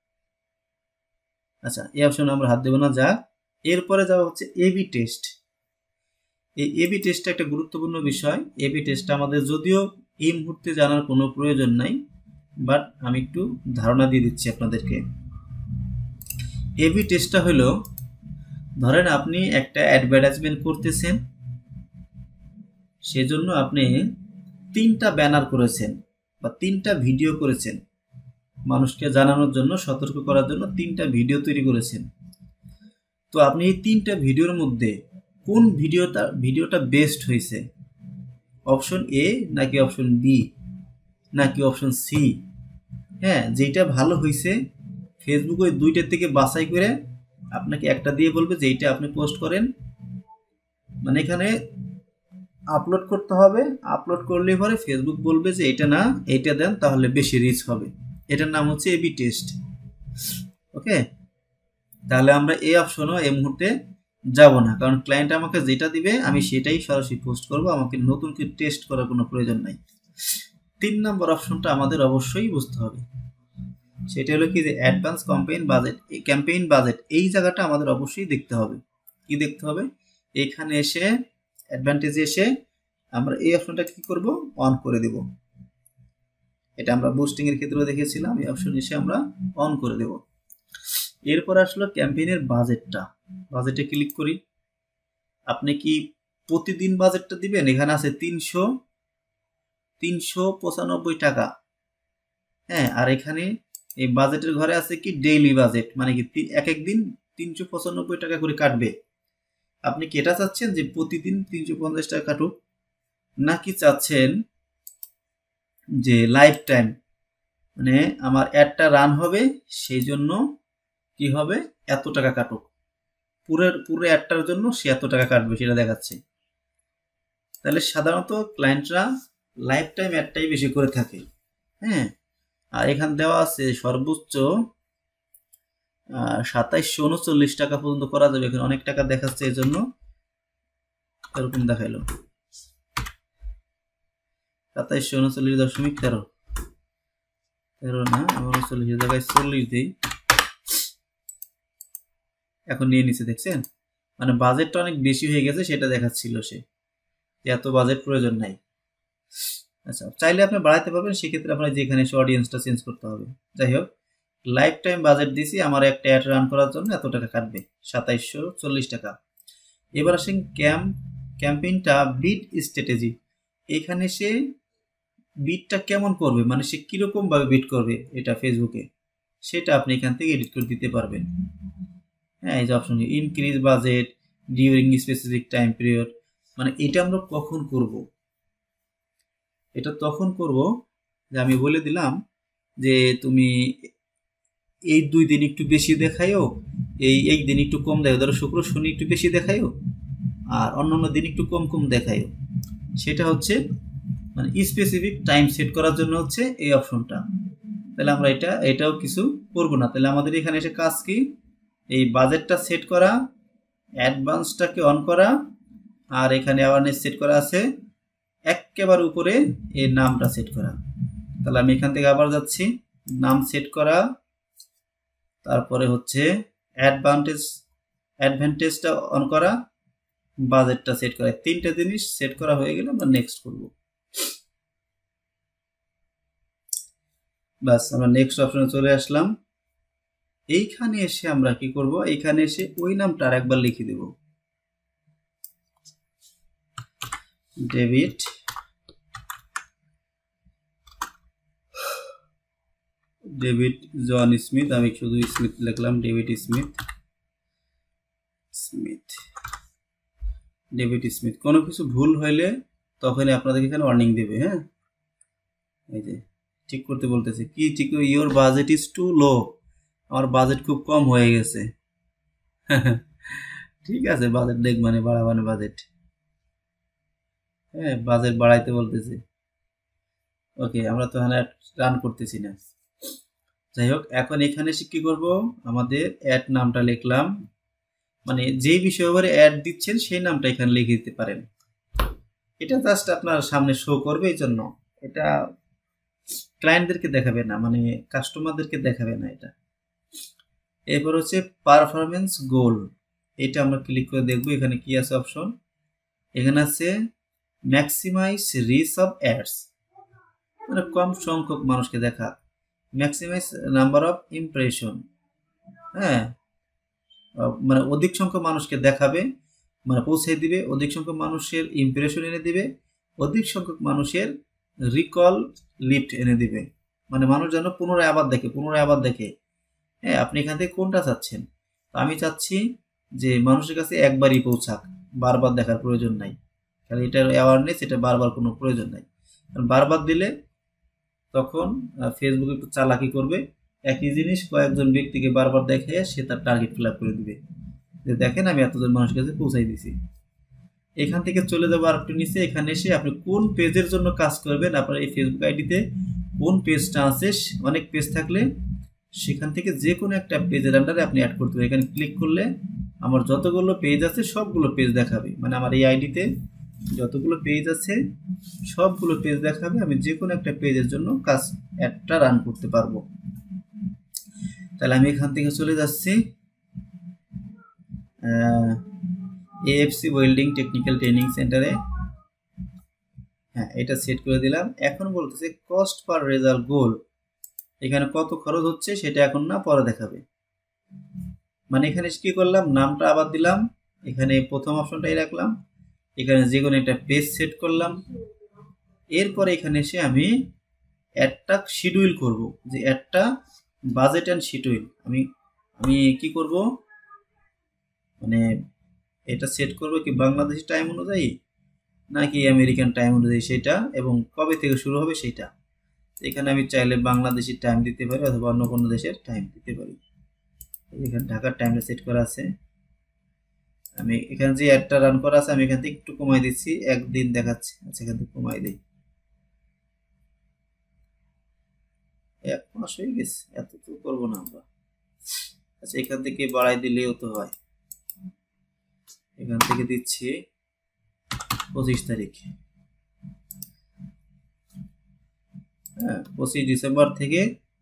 আচ্ছা, এই অপশনে আমরা হাত দেব না। যা এরপরে যাওয়া হচ্ছে এবি টেস্ট। এই এবি টেস্টটা একটা গুরুত্বপূর্ণ বিষয়। এবি টেস্টটা আমাদের যদিও এই মুহূর্তে জানার কোনো প্রয়োজন নাই, বাট আমি একটু ধারণা দিয়ে দিচ্ছি আপনাদেরকে। এবি টেস্টটা হলো, ধরেন আপনি একটা অ্যাডভার্টাইজমেন্ট করতেছেন, সেজন্য আপনি তিনটা ব্যানার করেছেন বা তিনটা ভিডিও করেছেন, মানুষকে জানানোর জন্য, সতর্ক করার জন্য তিনটা ভিডিও তৈরি করেছেন। তো আপনি এই তিনটা ভিডিওর মধ্যে কোন ভিডিওটা ভিডিওটা বেস্ট হয়েছে, অপশন এ নাকি অপশন বি নাকি অপশন সি? হ্যাঁ, যেটা ভালো হয়েছে ফেসবুক ওই দুইটার থেকে বাছাই করে আপনাকে একটা দিয়ে বলবে যে এইটা আপনি পোস্ট করেন, মানে এখানে আপলোড করতে হবে, আপলোড করলে পরে ফেসবুক বলবে যে এটা না এইটা দেন, তাহলে বেশি রিচ হবে। এটার নাম হচ্ছে এবি টেস্ট। ওকে, তাহলে আমরা এই অপশনও এই মুহূর্তে যাব না, কারণ ক্লায়েন্ট আমাকে যেটা দিবে আমি সেটাই সরাসরি পোস্ট করব, আমাকে নতুন করে টেস্ট করার কোনো প্রয়োজন নাই। তিন নম্বর অপশনটা আমাদের অবশ্যই বুঝতে হবে, সেটা হলো কি যে অ্যাডভান্স ক্যাম্পেইন বাজেট। এই ক্যাম্পেইন বাজেট এই জায়গাটা আমাদের অবশ্যই দেখতে হবে। কি দেখতে হবে? এখানে এসে অ্যাডভান্টেজে এসে আমরা এই অপশনটা কি করব, অন করে দেব। এটা আমরা বুস্টিং এর ক্ষেত্রেও দেখেছিলাম, এই অপশন এসে আমরা অন করে দেব। এরপর আসলো ক্যাম্পেইনের বাজেটটা। বাজেটে ক্লিক করি। আপনি কি প্রতিদিন বাজেটটা দিবেন? এখানে আছে তিনশো তিনশো পঁচানব্বই টাকা। হ্যাঁ, আর এখানে এই বাজেটের ঘরে আছে কি ডেইলি বাজেট, মানে কি এক এক দিন তিনশো পঁচানব্বই টাকা করে কাটবে। আপনি কি এটা চাচ্ছেন যে প্রতিদিন তিনশো পঞ্চাশ টাকা কাটুক, নাকি চাচ্ছেন যে লাইফ টাইম, মানে আমার অ্যাডটা রান হবে সেই জন্য কি হবে এত টাকা কাটুক, পুরো পুরো অ্যাডটার জন্য সে এত টাকা কাটবে সেটা দেখাচ্ছে। তাহলে সাধারণত ক্লায়েন্টরা লাইফ টাইম অ্যাডটাই বেশি করে থাকে। হ্যাঁ, আর এখানে দেওয়া আছে সর্বোচ্চ সাতাইশশো উনচল্লিশ টাকা পর্যন্ত করা যাবে। এখানে অনেক টাকা দেখাচ্ছে, এই জন্য এরকম দেখাইলো সাতাইশশো উনচল্লিশ দশমিক তেরো। তেরো না, আমরা চল্লিশের জায়গায় চল্লিশ দিই। এখন নিয়ে নিচ্ছে, দেখছেন? মানে বাজেটটা অনেক বেশি হয়ে গেছে সেটা দেখাচ্ছিল সে, এত বাজেট প্রয়োজন নাই। আচ্ছা, চাইলে আপনি বাড়াইতে পারবেন, সেক্ষেত্রে আপনার যেখানে এসে অডিয়েন্সটা চেঞ্জ করতে হবে। যাই হোক, লাইফ টাইম বাজেট দিছি, আমার একটা অ্যাড রান করার জন্য এত টাকা কাটবে, সাতাইশশো চল্লিশ টাকা। এবার আসেন ক্যাম্প ক্যাম্পেইনটা বিট স্ট্র্যাটেজি। এখানে সে বিটটা কেমন করবে, মানে সে কিরকম ভাবে বিট করবে এটা ফেসবুকে, সেটা আপনি এখান থেকে এডিট করে দিতে পারবেন। হ্যাঁ, এই যে option increase budget during specific time period, মানে এটা আমরা কখন করব, এটা তখন করব যে আমি বলে দিলাম যে তুমি এই দুই দিন একটু বেশি দেখাইও, এই এক দিন একটু কম দেখাও, ধরো শুক্র শনি একটু বেশি দেখাইও আর অন্যান্য দিন একটু কম কম দেখাইও। সেটা হচ্ছে মানে স্পেসিফিক টাইম সেট করার জন্য হচ্ছে এই অপশনটা। তাহলে আমরা এটা এটাও কিছু করব না। তাহলে আমাদের এখানে এসে কাজ কি, এই বাজেটটা সেট করা, অ্যাডভান্সটাকে অন করা, আর এখানে অ্যাওয়ারনেস সেট করা আছে, একেবারে উপরে এই নামটা সেট করা। তাহলে আমি এখান থেকে আবার যাচ্ছি, নাম সেট করা, তারপরে হচ্ছে অ্যাডভান্টেজ অ্যাডভান্টেজটা অন করা, বাজেটটা সেট করা। তিনটা জিনিস সেট করা হয়ে গেলে আমরা নেক্সট করব। বাস, আমরা নেক্সট অপশনে চলে আসলাম। এইখানে এসে আমরা কি করব, এইখানে এসে ওই নামটা আর একবার লিখে দেব, ডেভিড ডেভিড জন স্মিথ। আমি শুধু স্মিথ লিখলাম, David Smith Smith David Smith. কোনো কিছু ভুল হইলে তখনই আপনাদের এখানে ওয়ার্নিং দেবে। হ্যাঁ, এই যে ঠিক করতে বলতেছে, কি ঠিক, your budget is too low, আমার বাজেট খুব কম হয়ে গেছে। ঠিক আছে, বাজেট দেখ মানে বাড়াবানো বাজেট, হ্যাঁ বাজেট বাড়াইতে বলতেছে। ওকে, আমরা তো এখানে রান করতেছি না। যাই হোক, এখন এখানে এসে কি করব, আমাদের অ্যাড নামটা লিখলাম, মানে যে বিষয় উপরে অ্যাড দিচ্ছেন সেই নামটা এখানে লিখে দিতে পারেন। এটা জাস্ট আপনার সামনে শো করবে, এই জন্য এটা ক্লায়েন্টদেরকে দেখাবে না, মানে কাস্টমারদেরকে দেখাবে না এটা। এরপর হচ্ছে পারফরমেন্স গোল, এটা আমরা ক্লিক করে দেখব এখানে কি আছে অপশন। এখানে আছে ম্যাক্সিমাইজ রিচ অফ অ্যাডস, মানে কম সংখ্যক মানুষকে দেখা, ম্যাক্সিমাইজ নাম্বার অফ ইমপ্রেশন, হ্যাঁ মানে অধিক সংখ্যক মানুষকে দেখাবে, মানে পৌঁছে দিবে, অধিক সংখ্যক মানুষের ইমপ্রেশন এনে দিবে, অধিক সংখ্যক মানুষের রিকল লিফট এনে দিবে, মানে মানুষ যেন পুনরায় আবার দেখে পুনরায় আবার দেখে। হ্যাঁ, আপনি এখান থেকে কোনটা চাচ্ছেন? আমি চাচ্ছি যে মানুষের কাছে একবারই পৌঁছাক, বারবার দেখার প্রয়োজন নাই, কারণ এটার অ্যাওয়ারনেস, এটা বারবার কোনো প্রয়োজন নাই। কারণ বারবার দিলে তখন ফেসবুক একটু চালাকি করবে, একই জিনিস কয়েকজন ব্যক্তিকে বারবার দেখে সে তার টার্গেট ফিল আপ করে দিবে, যে দেখেন আমি এতজন মানুষের কাছে পৌঁছাই দিছি। এখান থেকে চলে যাবো আর একটু নিচে, এখানে এসে আপনি কোন পেজের জন্য কাজ করবেন, আপনার এই ফেসবুক আইডিতে কোন পেজটা আছে, অনেক পেজ থাকলে সেখান থেকে যে কোনো একটা পেজের আন্ডারে আপনি অ্যাড করতে পারেন। এখানে ক্লিক করলে আমার যতগুলো পেজ আছে সবগুলো পেজ দেখাবে, মানে আমার এই আইডিতে যতগুলো পেজ আছে সবগুলো পেজ দেখাবে, আমি যে কোনো একটা পেজের জন্য কাজ অ্যাডটা রান করতে পারবো। তাহলে আমি এখান থেকে চলে যাচ্ছি এএফসি ওয়েল্ডিং টেকনিক্যাল ট্রেনিং সেন্টারে, হ্যাঁ এটা সেট করে দিলাম। এখন বলতেছে কস্ট পার রেজাল্ট গোল, এখানে কত খরচ হচ্ছে সেটা এখন না, পরে দেখাবে। মানে এখানে কি করলাম, নামটা আবার দিলাম, এখানে প্রথম অপশনটাই রাখলাম, এখানে যে কোনো একটা পেজ সেট করলাম। এরপরে এখানে এসে আমি অ্যাডটা শিডিউল করব, যে অ্যাডটা বাজেট অ্যান্ড শিডিউল আমি আমি কি করব, মানে এটা সেট করব কি বাংলাদেশি টাইম অনুযায়ী নাকি আমেরিকান টাইম অনুযায়ী সেটা, এবং কবে থেকে শুরু হবে সেটা। এখানে আমি চাইলে বাংলাদেশি টাইম দিতে পারি অথবা অন্য কোনো দেশের টাইম দিতে পারি। এখানে ঢাকার টাইমটা সেট করা আছে। আমি এখানে যে অ্যাডটা রান করা আছে আমি এখান থেকে একটু কমাই দিচ্ছি, একদিন দেখাচ্ছি। আচ্ছা, এখান থেকে কমাই দিই, এক মাস হয়ে গেছে, এত তো করবো না আমরা। আচ্ছা, এখান থেকে বাড়াই দিলেও তো হয়। এখান থেকে দিচ্ছি পঁচিশ তারিখ, হ্যাঁ পঁচিশ ডিসেম্বর থেকে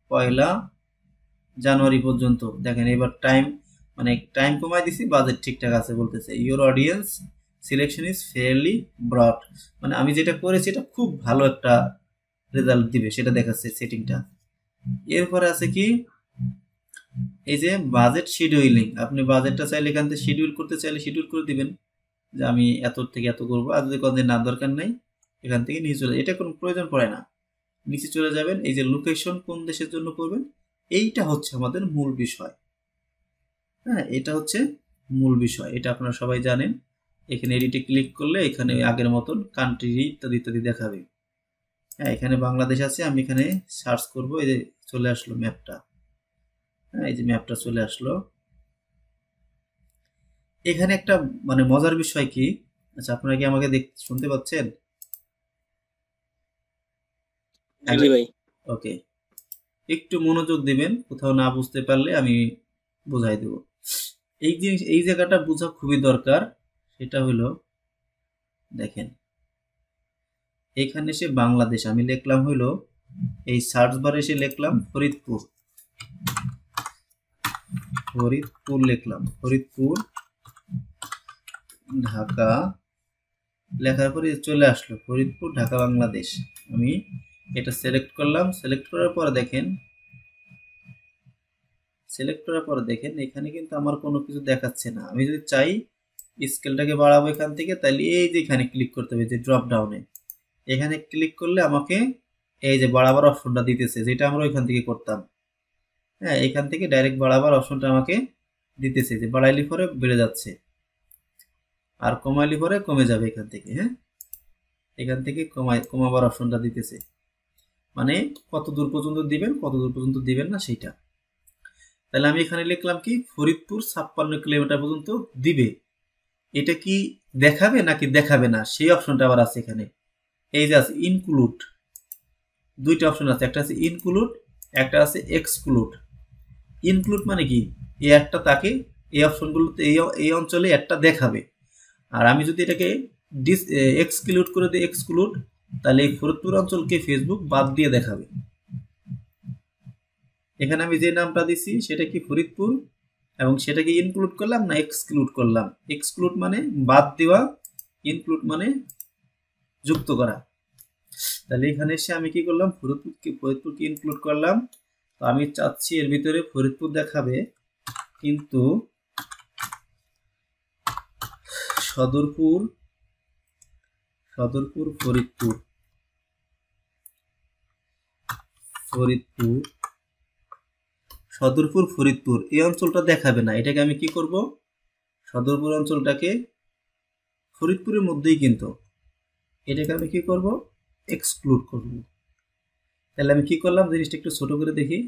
পয়লা জানুয়ারি পর্যন্ত। দেখেন এবার টাইম মানে টাইম কমাই দিছি, বাজেট ঠিকঠাক আছে বলতেছে। Your audience selection is fairly broad, মানে আমি যেটা করেছি এটা খুব ভালো একটা রেজাল্ট দিবে সেটা দেখাচ্ছে সেটিংটা। এরপরে আছে কি এই যে বাজেট শিডিউলিং, আপনি বাজেটটা চাইলে এখান থেকে শিডিউল করতে চাইলে শিডিউল করে দিবেন যে আমি এত থেকে এত করবো, আর যদি কদিন না দরকার নাই এখান থেকে নিচে চলে, এটা কোনো প্রয়োজন পড়ে না, নিচে চলে যাবেন। এই যে লোকেশন কোন দেশের জন্য করবেন এইটা হচ্ছে আমাদের মূল বিষয়। হ্যাঁ, এটা হচ্ছে মূল বিষয়, এটা আপনারা সবাই জানেন। এখানে এডিটে ক্লিক করলে এখানে আগের মতন কান্ট্রি ইত্যাদি ইত্যাদি দেখাবে। হ্যাঁ, এখানে বাংলাদেশ আছে, আমি এখানে সার্চ করব, এই যে চলে আসলো ম্যাপটা। হ্যাঁ, এই যে ম্যাপটা চলে আসলো। এখানে একটা মানে মজার বিষয় কি, আচ্ছা আপনারা কি আমাকে দেখ শুনতে পাচ্ছেন? ওকে, একটু মনোযোগ দিবেন, কোথাও না বুঝতে পারলে আমি বুঝাই দেব। এই জিনিস এই জায়গাটা বোঝা খুবই দরকার, সেটা হলো দেখেন এখানে এসে বাংলাদেশ আমি লিখলাম হলো এই সার্চ বারে এসে লিখলাম ফরিদপুর, ফরিদপুর লিখলাম, ফরিদপুর ঢাকা লেখার পরে চলে আসলো ফরিদপুর ঢাকা বাংলাদেশ। আমি এটা সিলেক্ট করলাম, সিলেক্ট করার পরে দেখেন সিলেক্ট করার পরে দেখেন এখানে কিন্তু আমার কোনো কিছু দেখাচ্ছে না। আমি যদি চাই স্কেলটাকে বাড়াবো এখান থেকে, তাহলে এই যে এখানে ক্লিক করতে হবে, যে ড্রপ ডাউনে এখানে ক্লিক করলে আমাকে এই যে বাড়াবার অপশনটা দিতেছে, যেটা আমরা ওইখান থেকে করতাম। হ্যাঁ, এখান থেকে ডাইরেক্ট বাড়াবার অপশনটা আমাকে দিতেছে, যে বাড়াইলে পরে বেড়ে যাচ্ছে আর কমাইলে পরে কমে যাবে এখান থেকে। হ্যাঁ, এখান থেকে কমাই কমাবার অপশনটা দিতেছে, মানে কত দূর পর্যন্ত দিবেন কত দূর পর্যন্ত দিবেন না সেইটা। তাহলে আমি এখানে লিখলাম কি ফরিদপুর ছাপ্পান্ন কিলোমিটার পর্যন্ত দিবে, এটা কি দেখাবে নাকি দেখাবে না সেই অপশনটা আবার আছে এখানে। এই যে আছে ইনক্লুড, দুইটা অপশন আছে, একটা আছে ইনক্লুড একটা আছে এক্সক্লুড। ইনক্লুড মানে কি এই একটা তাকে এই অপশনগুলোতে এই এই অঞ্চলে একটা দেখাবে, আর আমি যদি এটাকে ডিস এক্সক্লুড করে দিই এক্সক্লুড, তাহলে এই ফরিদপুর অঞ্চলকে ফেসবুক বাদ দিয়ে দেখাবে। এখানে আমি যে নামটা দিছি সেটা কি ফরিদপুর, এবং সেটাকে ইনক্লুড করলাম না এক্সক্লুড করলাম। এক্সক্লুড মানে বাদ দেওয়া, ইনক্লুড মানে যুক্ত করা। তাহলে এখানে এসে আমি কি করলাম ফরিদপুরকে ফরিদপুরকে ইনক্লুড করলাম। তো আমি চাচ্ছি এর ভিতরে ফরিদপুর দেখাবে, কিন্তু সদরপুর সদরপুর ফরিদপুর ফরিদপুর সদরপুর ফরিদপুর এই অঞ্চলটা দেখাবে না। এটাকে আমি কি করব, সদরপুর অঞ্চলটাকে ফরিদপুরের মধ্যেই, কিন্তু এটাকে আমি কি করব এক্সক্লুড করব। তাহলে আমি কি করলাম জিনিসটা একটু ছোট করে দেখি।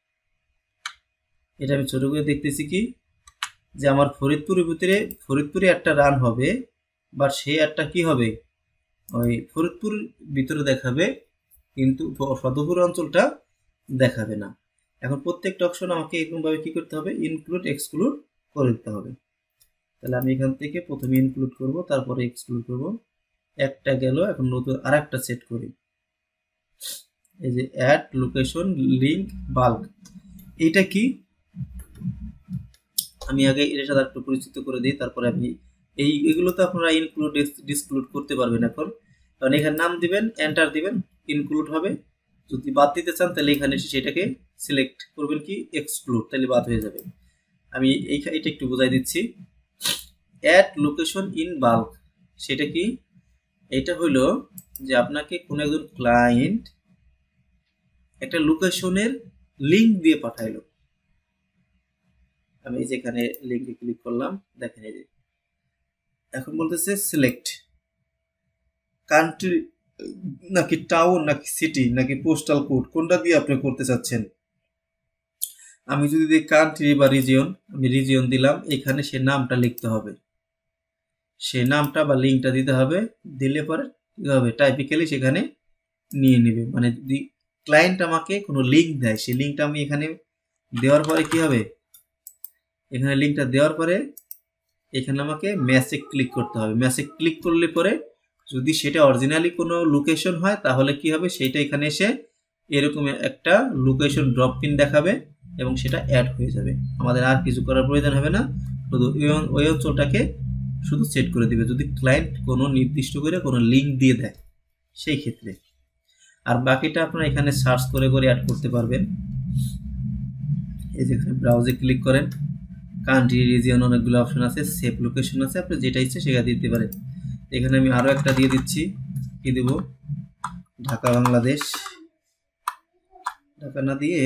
এটা আমি ছোট করে দেখতেছি কি যে আমার ফরিদপুরের ভিতরে ফরিদপুরে একটা রান হবে, বা সেই একটা কি হবে ওই ফরিদপুর ভিতরে দেখাবে, কিন্তু সদরপুর অঞ্চলটা দেখাবে না। এখন প্রত্যেকটা অপশন আমাকে এরকমভাবে কি করতে হবে ইনক্লুড এক্সক্লুড করে দিতে হবে। তাহলে আমি এখান থেকে প্রথমে ইনক্লুড করব, তারপরে এক্সক্লুড করব। একটা গেল, এখন নতুন আর একটা সেট করি। এই যে অ্যাড লোকেশন লিঙ্ক বাল্ক, এইটা কি আমি আগে এর সাথে একটু পরিচিত করে দিই, তারপরে আমি এই এগুলো তো আপনারা ইনক্লুড ডিসক্লুড করতে পারবেন। এখন কারণ এখানে নাম দিবেন, এন্টার দিবেন, ইনক্লুড হবে। যদি বাদ দিতে চান তাহলে এখানে এসে সেটাকে সিলেক্ট করবেন কি এক্সক্লুড, তাহলে বাদ হয়ে যাবে। আমি এই এটা একটু বোঝাই দিচ্ছি। অ্যাড লোকেশন ইন বাল্ক সেটা কি, এটা হলো যে আপনাকে কোনো একজন ক্লায়েন্ট একটা লোকেশনের লিঙ্ক দিয়ে পাঠাইলো। আমি যেখানে লিঙ্কে ক্লিক করলাম, দেখেন এই যে এখন বলতেছে সিলেক্ট কান্ট্রি নাকি টাউন নাকি সিটি নাকি পোস্টাল কোড, কোনটা দিয়ে আপনি করতে চাচ্ছেন। আমি যদি দিই কান্ট্রি বা রিজিয়ন, আমি রিজিয়ন দিলাম, এখানে সে নামটা লিখতে হবে, সে নামটা বা লিঙ্কটা দিতে হবে। দিলে পরে কি হবে টাইপিক্যালি সেখানে নিয়ে নেবে। মানে যদি ক্লায়েন্ট আমাকে কোনো লিঙ্ক দেয়, সেই লিঙ্কটা আমি এখানে দেওয়ার পরে কি হবে, এখানে লিঙ্কটা দেওয়ার পরে এখানে আমাকে ম্যাচে ক্লিক করতে হবে। ম্যাচে ক্লিক করলে পরে যদি সেটা অরিজিনালি কোনো লোকেশন হয় তাহলে কি হবে, সেইটা এখানে এসে এরকম একটা লোকেশন ড্রপ পিন দেখাবে এবং সেটা অ্যাড হয়ে যাবে। আমাদের আর কিছু করার প্রয়োজন হবে না, শুধু ওই অঞ্চলটাকে শুধু সেট করে দিবে যদি ক্লায়েন্ট কোনো নির্দিষ্ট করে কোনো লিঙ্ক দিয়ে দেয় সেই ক্ষেত্রে। আর বাকিটা আপনারা এখানে সার্চ করে করে অ্যাড করতে পারবেন। এই যেখানে ব্রাউজে ক্লিক করেন, কান্ট্রি রিজিয়ন অনেকগুলো অপশন আছে, সেভ লোকেশন আছে, আপনি যেটা ইচ্ছে সেটা দিতে পারেন। এখানে আমি আরও একটা দিয়ে দিচ্ছি, কি দেব, ঢাকা বাংলাদেশ, ঢাকা না দিয়ে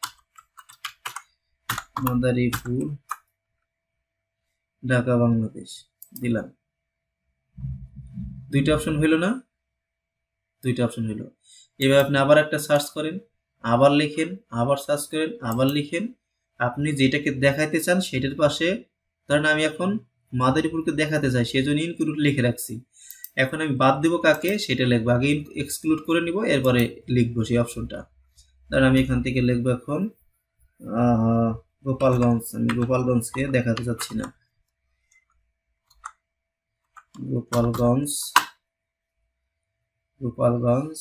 মাদারীপুর ঢাকা বাংলাদেশ দিলাম। দুইটা অপশন হইল না, দুইটা অপশন হইল। এবার আপনি আবার একটা সার্চ করেন, আবার লিখেন, আবার সার্চ করেন, আবার লিখেন, আপনি যেটাকে দেখাইতে চান সেটার পাশে, ধরেন আমি এখন মাদারীপুরকে দেখাতে চাই সেজন্য ইনক্লুড লিখে রাখছি, এখন আমি বাদ দেব কাকে সেটা লিখবো, আগে এক্সক্লুড করে নিব এরপরে লিখবো সেই অপশনটা। ধরেন আমি এখান থেকে লিখবো এখন গোপালগঞ্জ, আমি গোপালগঞ্জকে দেখাতে চাচ্ছি না, গোপালগঞ্জ গোপালগঞ্জ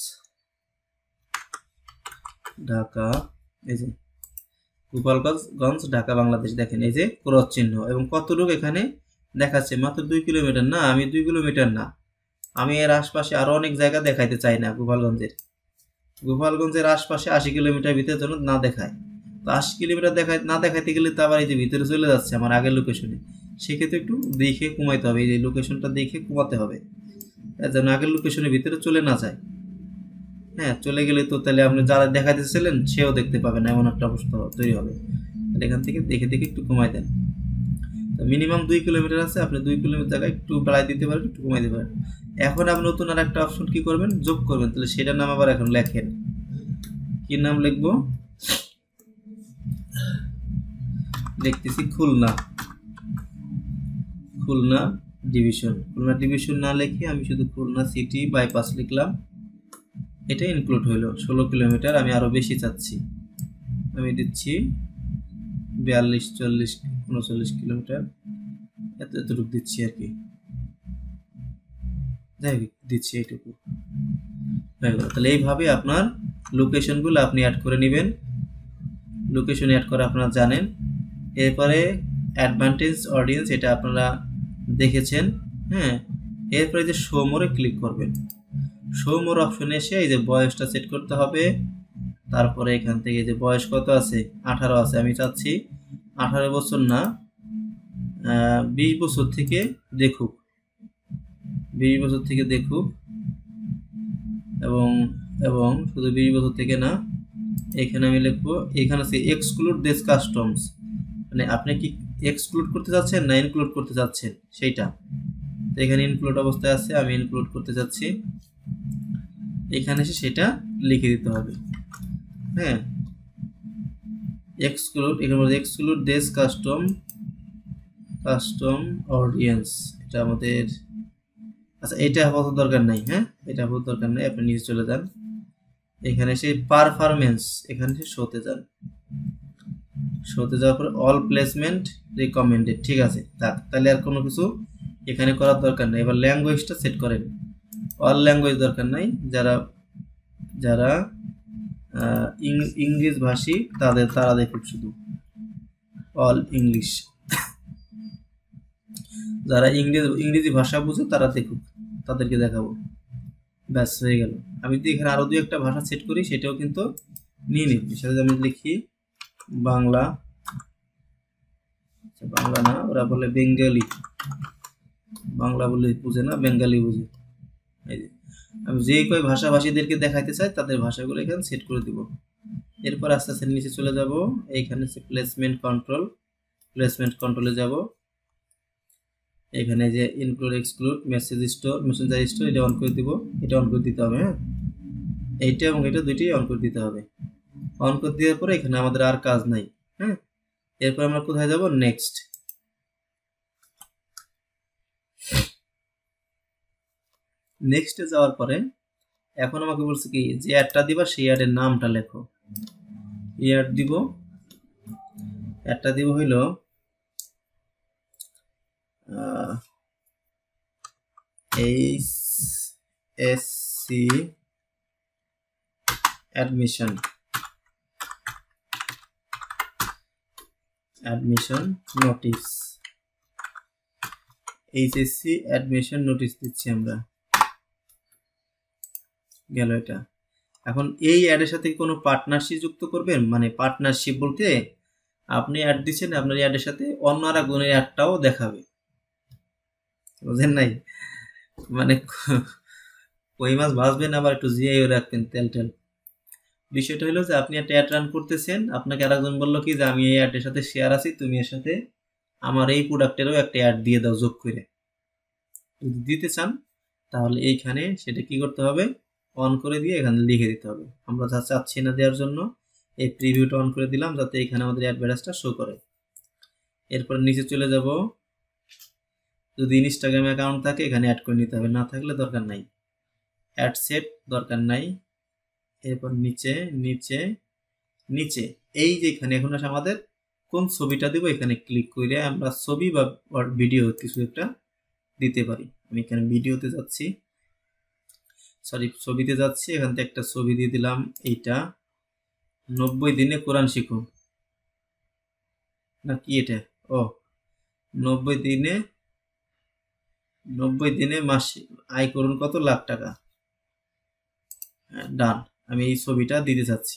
ঢাকা, এই যে গোপালগঞ্জ ঢাকা বাংলাদেশ, দেখেন এই যে ক্রস চিহ্ন, এবং কতটুকু এখানে দেখাচ্ছে, মাত্র দুই কিলোমিটার না, আমি দুই কিলোমিটার না, আমি এর আশপাশে আরো অনেক জায়গা দেখাইতে চাই না, গোপালগঞ্জের গোপালগঞ্জের আশপাশে আশি কিলোমিটার ভিতরে যেন না দেখায়। তো আশি কিলোমিটার দেখায় না দেখাইতে গেলে তো আবার এই যে ভিতরে চলে যাচ্ছে আমার আগের লোকেশনে, সেক্ষেত্রে একটু দেখে কমাইতে হবে, এই যে লোকেশনটা দেখে কমাতে হবে যেন আগের লোকেশনের ভিতরে চলে না যায়। হ্যাঁ, চলে গেলে তো তাহলে আপনি যারা দেখাইতেছিলেন সেও দেখতে পাবে না, এমন একটা অবস্থা তৈরি হবে। এখান থেকে দেখে দেখে একটু কমাই দেন, মিনিমাম দুই কিলোমিটার আছে, আপনি দুই কিলোমিটার জায়গায় একটু বাড়াই দিতে পারেন, একটু কমাই দিতে পারেন। এখন আপনি নতুন আর একটা অপশন কি করবেন, যোগ করবেন, তাহলে সেটার নাম আবার এখন লেখেন, কি নাম লিখবো, লিখতেছি খুলনা, খুলনা ডিভিশন, খুলনা ডিভিশন না লিখে আমি শুধু খুলনা সিটি বাইপাস লিখলাম, এটা ইনক্লুড হইল ষোলো কিলোমিটার, আমি আরো বেশি চাচ্ছি, আমি দিচ্ছি বিয়াল্লিশ চল্লিশ উনচল্লিশ কিলোমিটার, এত এতটুকু দিচ্ছি আর কি, যাই দিচ্ছি এইটুকু হয়ে গেল। তাহলে এইভাবে আপনার লোকেশনগুলো আপনি অ্যাড করে নেবেন, লোকেশন অ্যাড করে আপনারা জানেন। এরপরে অ্যাডভান্টেজ অডিয়েন্স, এটা আপনারা দেখেছেন, হ্যাঁ। এরপরে যে শো মোরে ক্লিক করবেন, শো মোর অপশনে এসে এই যে বয়সটা সেট করতে হবে, তারপরে এখান থেকে যে বয়স কত আছে, আঠারো আছে, আমি চাচ্ছি আঠারো বছর না বিশ বছর থেকে দেখুক, বিশ বছর থেকে দেখুক, এবং এবং শুধু বিশ বছর থেকে না, এখানে আমি লিখবো, এখানে আছে এক্সক্লুড দিস কাস্টমস, মানে আপনি কি এক্সক্লুড করতে যাচ্ছেন না ইনক্লুড করতে যাচ্ছেন সেইটা, তো এখানে ইনক্লুড অবস্থায় আছে, আমি ইনক্লুড করতে যাচ্ছি, এখানে এসে সেটা লিখে দিতে হবে, হ্যাঁ। এক্সক্লুড, এখানে বলতে exclude this custom custom audience, এটা আমাদের, আচ্ছা এটা আপাতত দরকার নাই, হ্যাঁ, এটা আপাতত দরকার নাই, আপনি নিচে চলে যান, এখানে এসে পারফরমেন্স, এখানে এসে শোতে যান, শোতে যাওয়ার পরে অল প্লেসমেন্ট রিকমেন্ডেড, ঠিক আছে, থাক, তাহলে আর কোনো কিছু এখানে করার দরকার নেই। এবার ল্যাঙ্গুয়েজটা সেট করেন, অল ল্যাঙ্গুয়েজ দরকার নাই, যারা যারা ইংলিশ ভাষী তাদের তারা দেখুক, শুধু অল ইংলিশ, যারা ইংরেজি ইংরেজি ভাষা বুঝে তারা দেখুক, তাদেরকে দেখাবো, ব্যাস হয়ে গেল। আমি যদি এখানে আরো দুই একটা ভাষা সেট করি সেটাও কিন্তু নিয়ে নিব, সেটা আমি লিখি বাংলা, বাংলা না, ওরা বলে বেঙ্গলি, বাংলা বলে বুঝে না, বেঙ্গলি বুঝে। এই যে আমি যে কয় ভাষাভাষীদেরকে দেখাইতে চাই তাদের ভাষাগুলো এখানে সেট করে দিব। এরপর আস্তে আস্তে নিচে চলে যাব, এইখানে প্লেসমেন্ট কন্ট্রোল, প্লেসমেন্ট কন্ট্রোলে যাব, এখানে যে include exclude message store messenger store, এটা অন করে দিব, এটা অন করে দিতে হবে, হ্যাঁ, এইটা এবং এটা দুইটাই অন করে দিতে হবে। অন করে দেওয়ার পরে এখানে আমাদের আর কাজ নাই, হ্যাঁ। এরপর আমরা কোথায় যাব, নেক্সট, নেক্সটে যাওয়ার পরে এখন আমাকে বলছে কি যে অ্যাডটা দিবা সেই অ্যাডের নামটা লেখো, অ্যাড দিব, অ্যাডটা দিব হইল H S C admission admission notice, HSC admission notice দিচ্ছি আমরা, গেল এটা। এখন এই অ্যাডের সাথে কোনো পার্টনারশিপ যুক্ত করবেন, মানে পার্টনারশিপ বলতে আপনি অ্যাড দিচ্ছেন, আপনার অ্যাডের সাথে অন্য আর একজনের অ্যাডটাও দেখাবে, বুঝেন নাই? মানে কই মাছ ভাজবেন আবার একটু জিয়াইও রাখবেন তেল টেল। বিষয়টা হলো যে আপনি একটা অ্যাড রান করতেছেন, আপনাকে আরেকজন বললো কি যে আমি এই অ্যাডের সাথে শেয়ার আছি, তুমি এর সাথে আমার এই প্রোডাক্টেরও একটা অ্যাড দিয়ে দাও যোগ করে। যদি দিতে চান তাহলে এইখানে সেটা কি করতে হবে, অন করে দিয়ে এখানে লিখে দিতে হবে। আমরা যা চাচ্ছি না দেওয়ার জন্য এই প্রিভিউটা অন করে দিলাম, যাতে এখানে আমাদের অ্যাডভার্টাইজটা শো করে। এরপর নিচে চলে যাব, যদি ইনস্টাগ্রাম অ্যাকাউন্ট থাকে এখানে অ্যাড করে নিতে হবে, না থাকলে দরকার নাই, অ্যাড সেট দরকার নাই। এরপর নিচে নিচে নিচে এই যে এখানে এখন আসে আমাদের কোন ছবিটা দেবো, এখানে ক্লিক করে আমরা ছবি বা ভিডিও কিছু একটা দিতে পারি। আমি এখানে ভিডিওতে যাচ্ছি, সরি ছবিতে যাচ্ছি, এখান থেকে একটা ছবি দিয়ে দিলাম, এইটা নব্বই দিনে কোরআন শিখুন, না কি এটা, ও নব্বই দিনে নব্বই দিনে মাসে আয় করুন কত লাখ টাকা, ডান। আমি এই ছবিটা দিতে চাচ্ছি,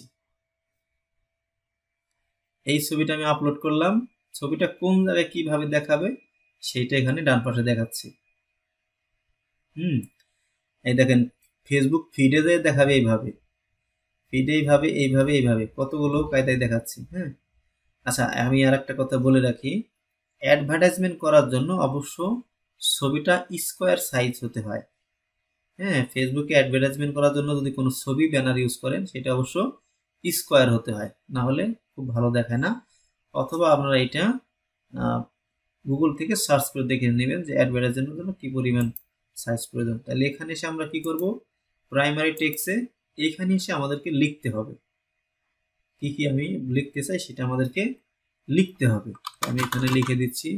এই ছবিটা আমি আপলোড করলাম। ছবিটা কোন জায়গায় কিভাবে দেখাবে সেইটা এখানে ডান পাশে দেখাচ্ছে। হুম এই দেখেন ফেসবুক ফিডে যে দেখাবে এইভাবে, ফিডে এইভাবে এইভাবে এইভাবে কতগুলো কায়দায় দেখাচ্ছে। হ্যাঁ আচ্ছা, আমি আর একটা কথা বলে রাখি, অ্যাডভার্টাইজমেন্ট করার জন্য অবশ্য ছবিটা স্কোয়ার সাইজ হতে হয়। হ্যাঁ ফেসবুকে অ্যাডভার্টাইজমেন্ট করার জন্য যদি কোনো ছবি ব্যানার ইউজ করেন সেটা অবশ্য স্কোয়ার হতে হয়, না হলে খুব ভালো দেখায় না। অথবা আপনারা এটা গুগল থেকে সার্চ করে দেখে নেবেন যে অ্যাডভার্টাইজমেন্টের জন্য কি পরিমাণ সাইজ প্রয়োজন। তাহলে এখানে এসে আমরা কি করব, প্রাইমারি টেক্সটে এখানে এসে আমাদেরকে লিখতে হবে কি কি আমি লিখতে চাই, সেটা আমাদেরকে লিখতে হবে। আমি এখানে লিখে দিচ্ছি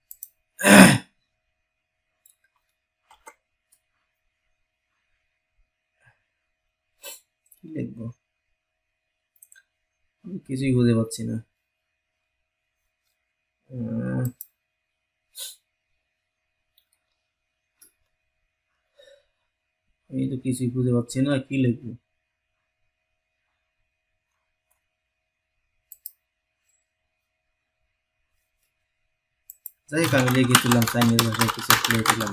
কি লিখবো, আমি কিছুই খুঁজে পাচ্ছি না, আমি তো কিছুই খুঁজে পাচ্ছি না, কি লিখবো। যাই হোক আমি লিখেছিলাম চাইনিজ ভাষায় কিছু একটা লিখেছিলাম,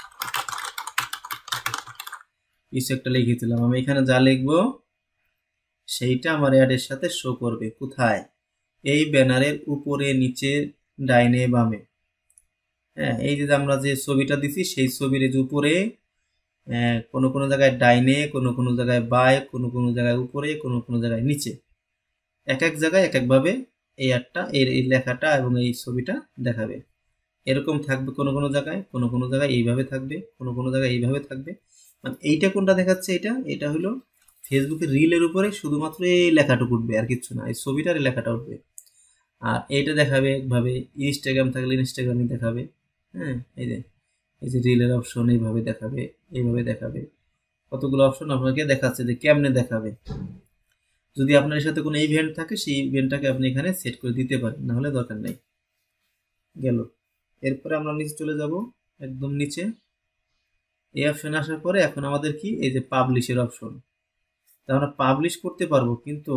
কিছু একটা লিখেছিলাম। আমি এখানে যা লিখবো সেইটা আমার অ্যাডের সাথে শো করবে কোথায়, এই ব্যানারের উপরে নিচে ডাইনে বামে। হ্যাঁ এই যে আমরা যে ছবিটা দিছি সেই ছবির যে উপরে কোনো কোনো জায়গায় ডাইনে, কোনো কোনো জায়গায় বায়ে, কোনো কোনো জায়গায় উপরে, কোনো কোনো জায়গায় নিচে, এক এক জায়গায় এক একভাবে এই অ্যাডটা এর এই লেখাটা এবং এই ছবিটা দেখাবে। এরকম থাকবে কোনো কোনো জায়গায়, কোনো কোনো জায়গায় এইভাবে থাকবে, কোনো কোনো জায়গায় এইভাবে থাকবে। মানে এইটা কোনটা দেখাচ্ছে, এটা এটা হলো ফেসবুকের রিলের উপরে শুধুমাত্র এই লেখাটুকু উঠবে, আর কিছু না, এই ছবিটার এই লেখাটা উঠবে। আর এইটা দেখাবে একভাবে, ইনস্টাগ্রাম থাকলে ইনস্টাগ্রামে দেখাবে। হ্যাঁ এই যে এই যে রিলের অপশন এইভাবে দেখাবে, এইভাবে দেখাবে, কতগুলো অপশন আপনাকে দেখাচ্ছে যে কেমনে দেখাবে। যদি আপনার সাথে কোনো ইভেন্ট থাকে সেই ইভেন্টটাকে আপনি এখানে সেট করে দিতে পারেন, না হলে দরকার নেই। গেল। এরপরে আমরা নিচে চলে যাব, একদম নিচে এই অপশন আসার পরে এখন আমাদের কি, এই যে পাবলিশের অপশন, তা আমরা পাবলিশ করতে পারবো, কিন্তু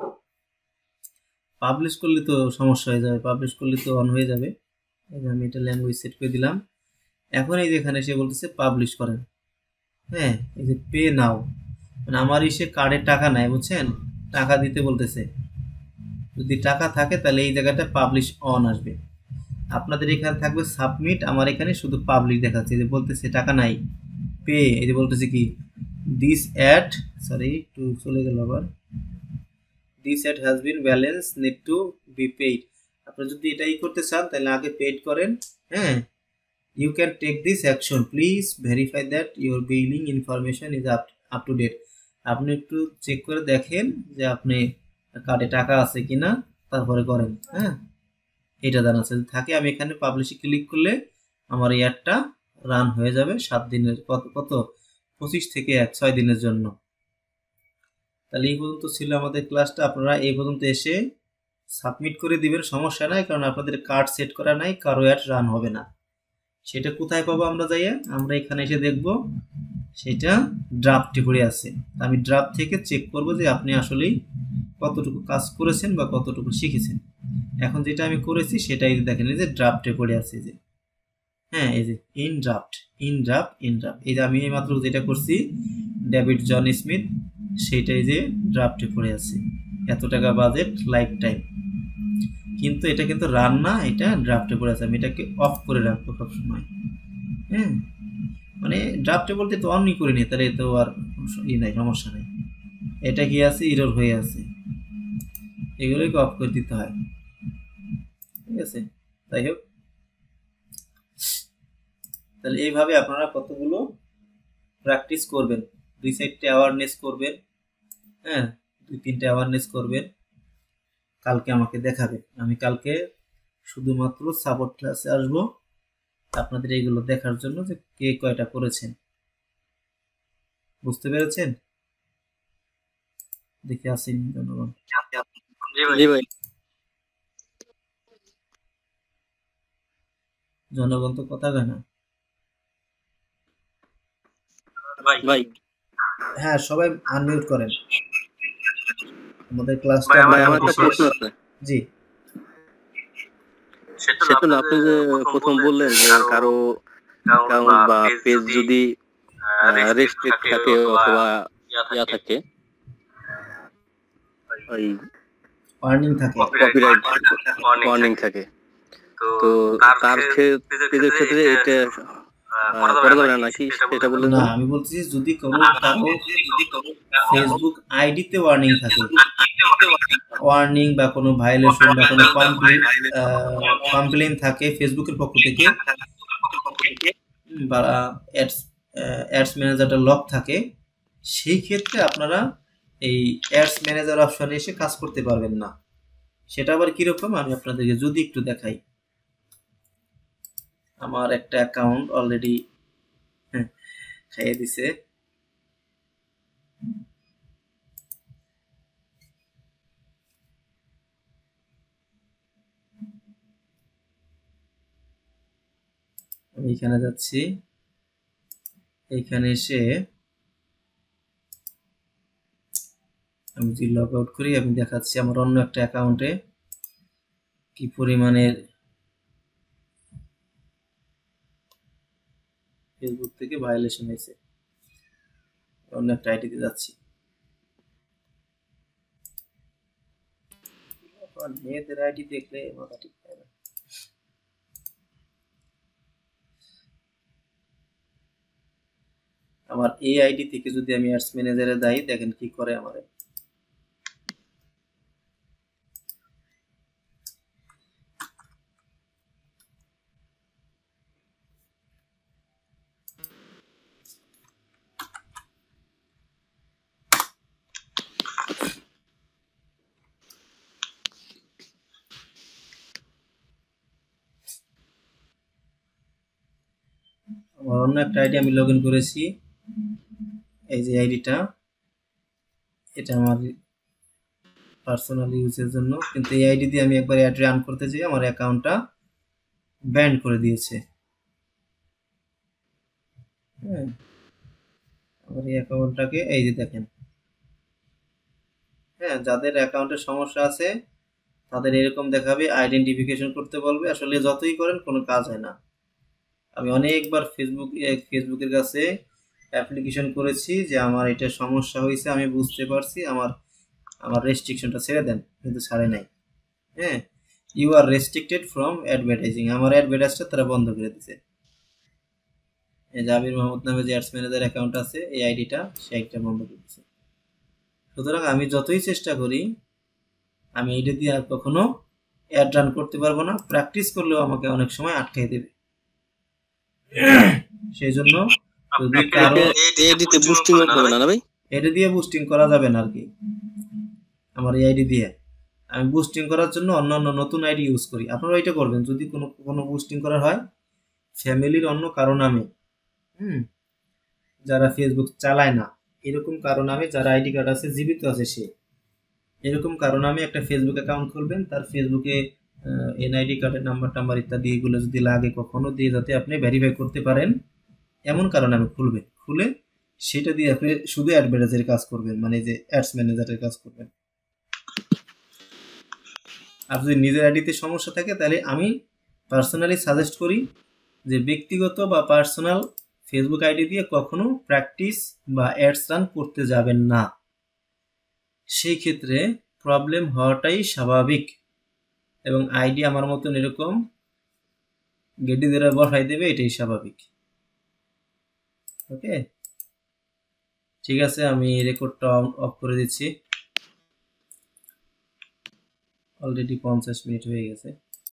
পাবলিশ করলে তো সমস্যা হয়ে যাবে, পাবলিশ করলে তো অন হয়ে যাবে। এই যে আমি এটা ল্যাঙ্গুয়েজ সেট করে দিলাম। এখন এই যে এখানে সে বলতেছে পাবলিশ করেন। হ্যাঁ এই যে পে নাও, মানে আমার ইসে কার্ডে টাকা নাই, বুঝছেন, টাকা দিতে বলতেছে। যদি টাকা থাকে তাহলে এই জায়গাটা পাবলিশ অন আসবে, আপনাদের এখানে থাকবে সাবমিট, আমার এখানে শুধু পাবলিশ দেখাচ্ছে, যে বলতেছে টাকা নাই, পে, এই যে বলতেছে কি দিস অ্যাড, সরি টু চলে গেল আবার, this ad has been balance need to be paid. আপনি যদি এটাই করতে চান তাহলে আগে পেইড করেন। হ্যাঁ you can take this action, please verify that your billing information is up up to date. আপনি একটু চেক করে দেখেন যে আপনি কার্ডে টাকা আছে কিনা, তারপরে করেন। হ্যাঁ এটা জানাচ্ছে থাকে, আমি এখানে পাবলিশে ক্লিক করলে আমার এই অ্যাডটা রান হয়ে যাবে সাত দিনের, কত কত পঁচিশ থেকে এক ছয় দিনের জন্য। তাহলে এই পর্যন্ত ছিল আমাদের ক্লাসটা। আপনারা এই পর্যন্ত এসে সাবমিট করে দিবেন, সমস্যা নাই, কারণ আপনাদের কার্ড সেট করা নাই, কারো অ্যাড রান হবে না। সেটা কোথায় পাবো আমরা যাইয়া? আমরা এখানে এসে দেখব সেটা ড্রাফটে পড়ে আছে। আমি ড্রাফট থেকে চেক করব যে আপনি আসলেই কতটুকু কাজ করেছেন বা কতটুকু শিখেছেন। এখন যেটা আমি করেছি সেটাই দেখেন, এই যে ড্রাফটে পড়ে আছে, এই যে হ্যাঁ, এই যে in draft, in draft, in draft. এই যে আমি এইমাত্র যেটা করছি ডেভিড জন স্মিথ, সেটাই যে ড্রাফটে পড়ে আছে, এত টাকা বাজেট লাইফ টাইম। কিন্তু এটা কিন্তু রান না, এটা ড্রাফটে পড়ে আছে। আমি এটাকে অফ করে রাখবো সবসময়। হ্যাঁ, মানে ড্রাফটে বলতে তো অনই করে নি, তাহলে তো আর ই নাই, সমস্যা নেই। এটা কি আছে, ইরর হয়ে আছে, এগুলোকে অফ করে দিতে হয়। ঠিক আছে, যাই হোক, তাহলে এইভাবে আপনারা কতগুলো প্র্যাকটিস করবেন, দুই চারটে অ্যাওয়ারনেস করবেন, হ্যাঁ, দুই তিনটে অ্যাওয়ারনেস করবেন, কালকে আমাকে দেখাবেন। আমি কালকে শুধুমাত্র সাপোর্ট ক্লাসে আসবো আপনাদের এইগুলো দেখার জন্য যে কে কয়টা করেছেন। বুঝতে পেরেছেন? দেখে আসেন জনগণ। জনগণ তো কথা কয় না ভাই। হ্যাঁ, সবাই আনমিউট করেন। আমাদের ক্লাসটা জি, সেটা আপনি যে প্রথম বললেন যে কারো অ্যাকাউন্ট বা পেজ যদি রেস্ট্রিক্ট থাকে অথবা ইয়া থাকে, ওই ওয়ার্নিং থাকে, কপিরাইট ওয়ার্নিং থাকে, তো তার পেজের ক্ষেত্রে এটা করা যাবে না নাকি? সেটা বললেন না, আমি বলছি যদি কোনো কারো ফেসবুক আইডিতে ওয়ার্নিং থাকে, ওয়ার্নিং বা কোনো ভায়োলেশন বা কোনো কমপ্লেইন কমপ্লেইন থাকে ফেসবুকের পক্ষ থেকে, বা অ্যাডস অ্যাডস ম্যানেজারটা লক থাকে, সেই ক্ষেত্রে আপনারা এই অ্যাডস ম্যানেজার অপশনে এসে কাজ করতে পারবেন না। সেটা আবার কিরকম আমি আপনাদেরকে যদি একটু দেখাই। আমার একটা অ্যাকাউন্ট অলরেডি খাইয়ে দিছে, আমি এখানে যাচ্ছি, এইখানে এসে আমি যদি লগ আউট করি, আমি দেখাচ্ছি আমার অন্য একটা অ্যাকাউন্টে কি পরিমাণের ফেসবুক থেকে ভায়োলেশন হয়েছে। অন্য একটা আইডিতে যাচ্ছি, মেয়েদের আইডি দেখলে মাথা ঠিক থাকে না। আমার এই আইডি থেকে যদি আমি অ্যাডস ম্যানেজারে যাই, দেখেন কি করে আমারে। আমার অন্য একটা আইডি আমি লগ ইন করেছি, এই যে আইডিটা, এটা আমার পার্সোনাল ইউজের জন্য, কিন্তু এই আইডি দিয়ে আমি একবার অ্যাড রান করতে যাই আমার অ্যাকাউন্টটা ব্যান করে দিয়েছে। হ্যাঁ, আমার এই অ্যাকাউন্টটাকে এই যে দেখেন, হ্যাঁ, যাদের অ্যাকাউন্টের সমস্যা আছে তাদের এরকম দেখাবে, আইডেন্টিফিকেশন করতে বলবে। আসলে যতই করেন কোনো কাজ হয় না। আমি অনেকবার ফেসবুক ফেসবুকের কাছে অ্যাপ্লিকেশন করেছি যে আমার এটা সমস্যা হয়েছে, আমি বুঝতে পারছি, আমার আমার রেস্ট্রিকশনটা ছেড়ে দেন, কিন্তু ছাড়ে নাই। হ্যাঁ, you are restricted from advertising, আমার অ্যাডভার্টাইজটা তারা বন্ধ করে দিয়েছে। এই জাবির মাহমুদ নামে যে অ্যাডস ম্যানেজার অ্যাকাউন্ট আছে, এই আইডিটা সে একটা বন্ধ করে দিয়েছে। সুতরাং আমি যতই চেষ্টা করি, আমি এইটা দিয়ে আর কখনো অ্যাড রান করতে পারবো না। প্র্যাকটিস করলেও আমাকে অনেক সময় আটকাই দেবে। সেই জন্য যদি কারো এটা দিয়ে বুস্টিং করা যাবে না আর কি, আমার এই আইডি দিয়ে আমি বুস্টিং করার জন্য অন্য অন্য নতুন আইডি ইউজ করি। আপনারা এটা করবেন, যদি কোনো কোনো বুস্টিং করার হয় ফ্যামিলির অন্য কারো নামে, হুম, যারা ফেসবুক চালায় না, এরকম কারো নামে যার আইডি কার্ড আছে জীবিত আছে সে এরকম কারো নামে একটা ফেসবুক অ্যাকাউন্ট খুলবেন, তার ফেসবুকে এনআইডি কার্ডের নাম্বার টাম্বার ইত্যাদি এগুলো যদি লাগে কখনো দিয়ে যাতে আপনি ভেরিফাই করতে পারেন এমন কারো নামে খুলবেন। খুলে সেটা দিয়ে আপনি শুধু অ্যাডভার্টাইজের কাজ করবেন, মানে যে অ্যাডস ম্যানেজারের কাজ করবেন। আর যদি নিজের আইডিতে সমস্যা থাকে তাহলে আমি পার্সোনালি সাজেস্ট করি যে ব্যক্তিগত বা পার্সোনাল ফেসবুক আইডি দিয়ে কখনো প্র্যাকটিস বা অ্যাডস রান করতে যাবেন না। সেই ক্ষেত্রে প্রবলেম হওয়াটাই স্বাভাবিক এবং আইডি আমার মতন এরকম গেডি ধরে বসাই দেবে, এটাই স্বাভাবিক। ওকে, ঠিক আছে, আমি রেকর্ডটা অফ করে দিচ্ছি। অলরেডি পঞ্চাশ মিনিট হয়ে গেছে।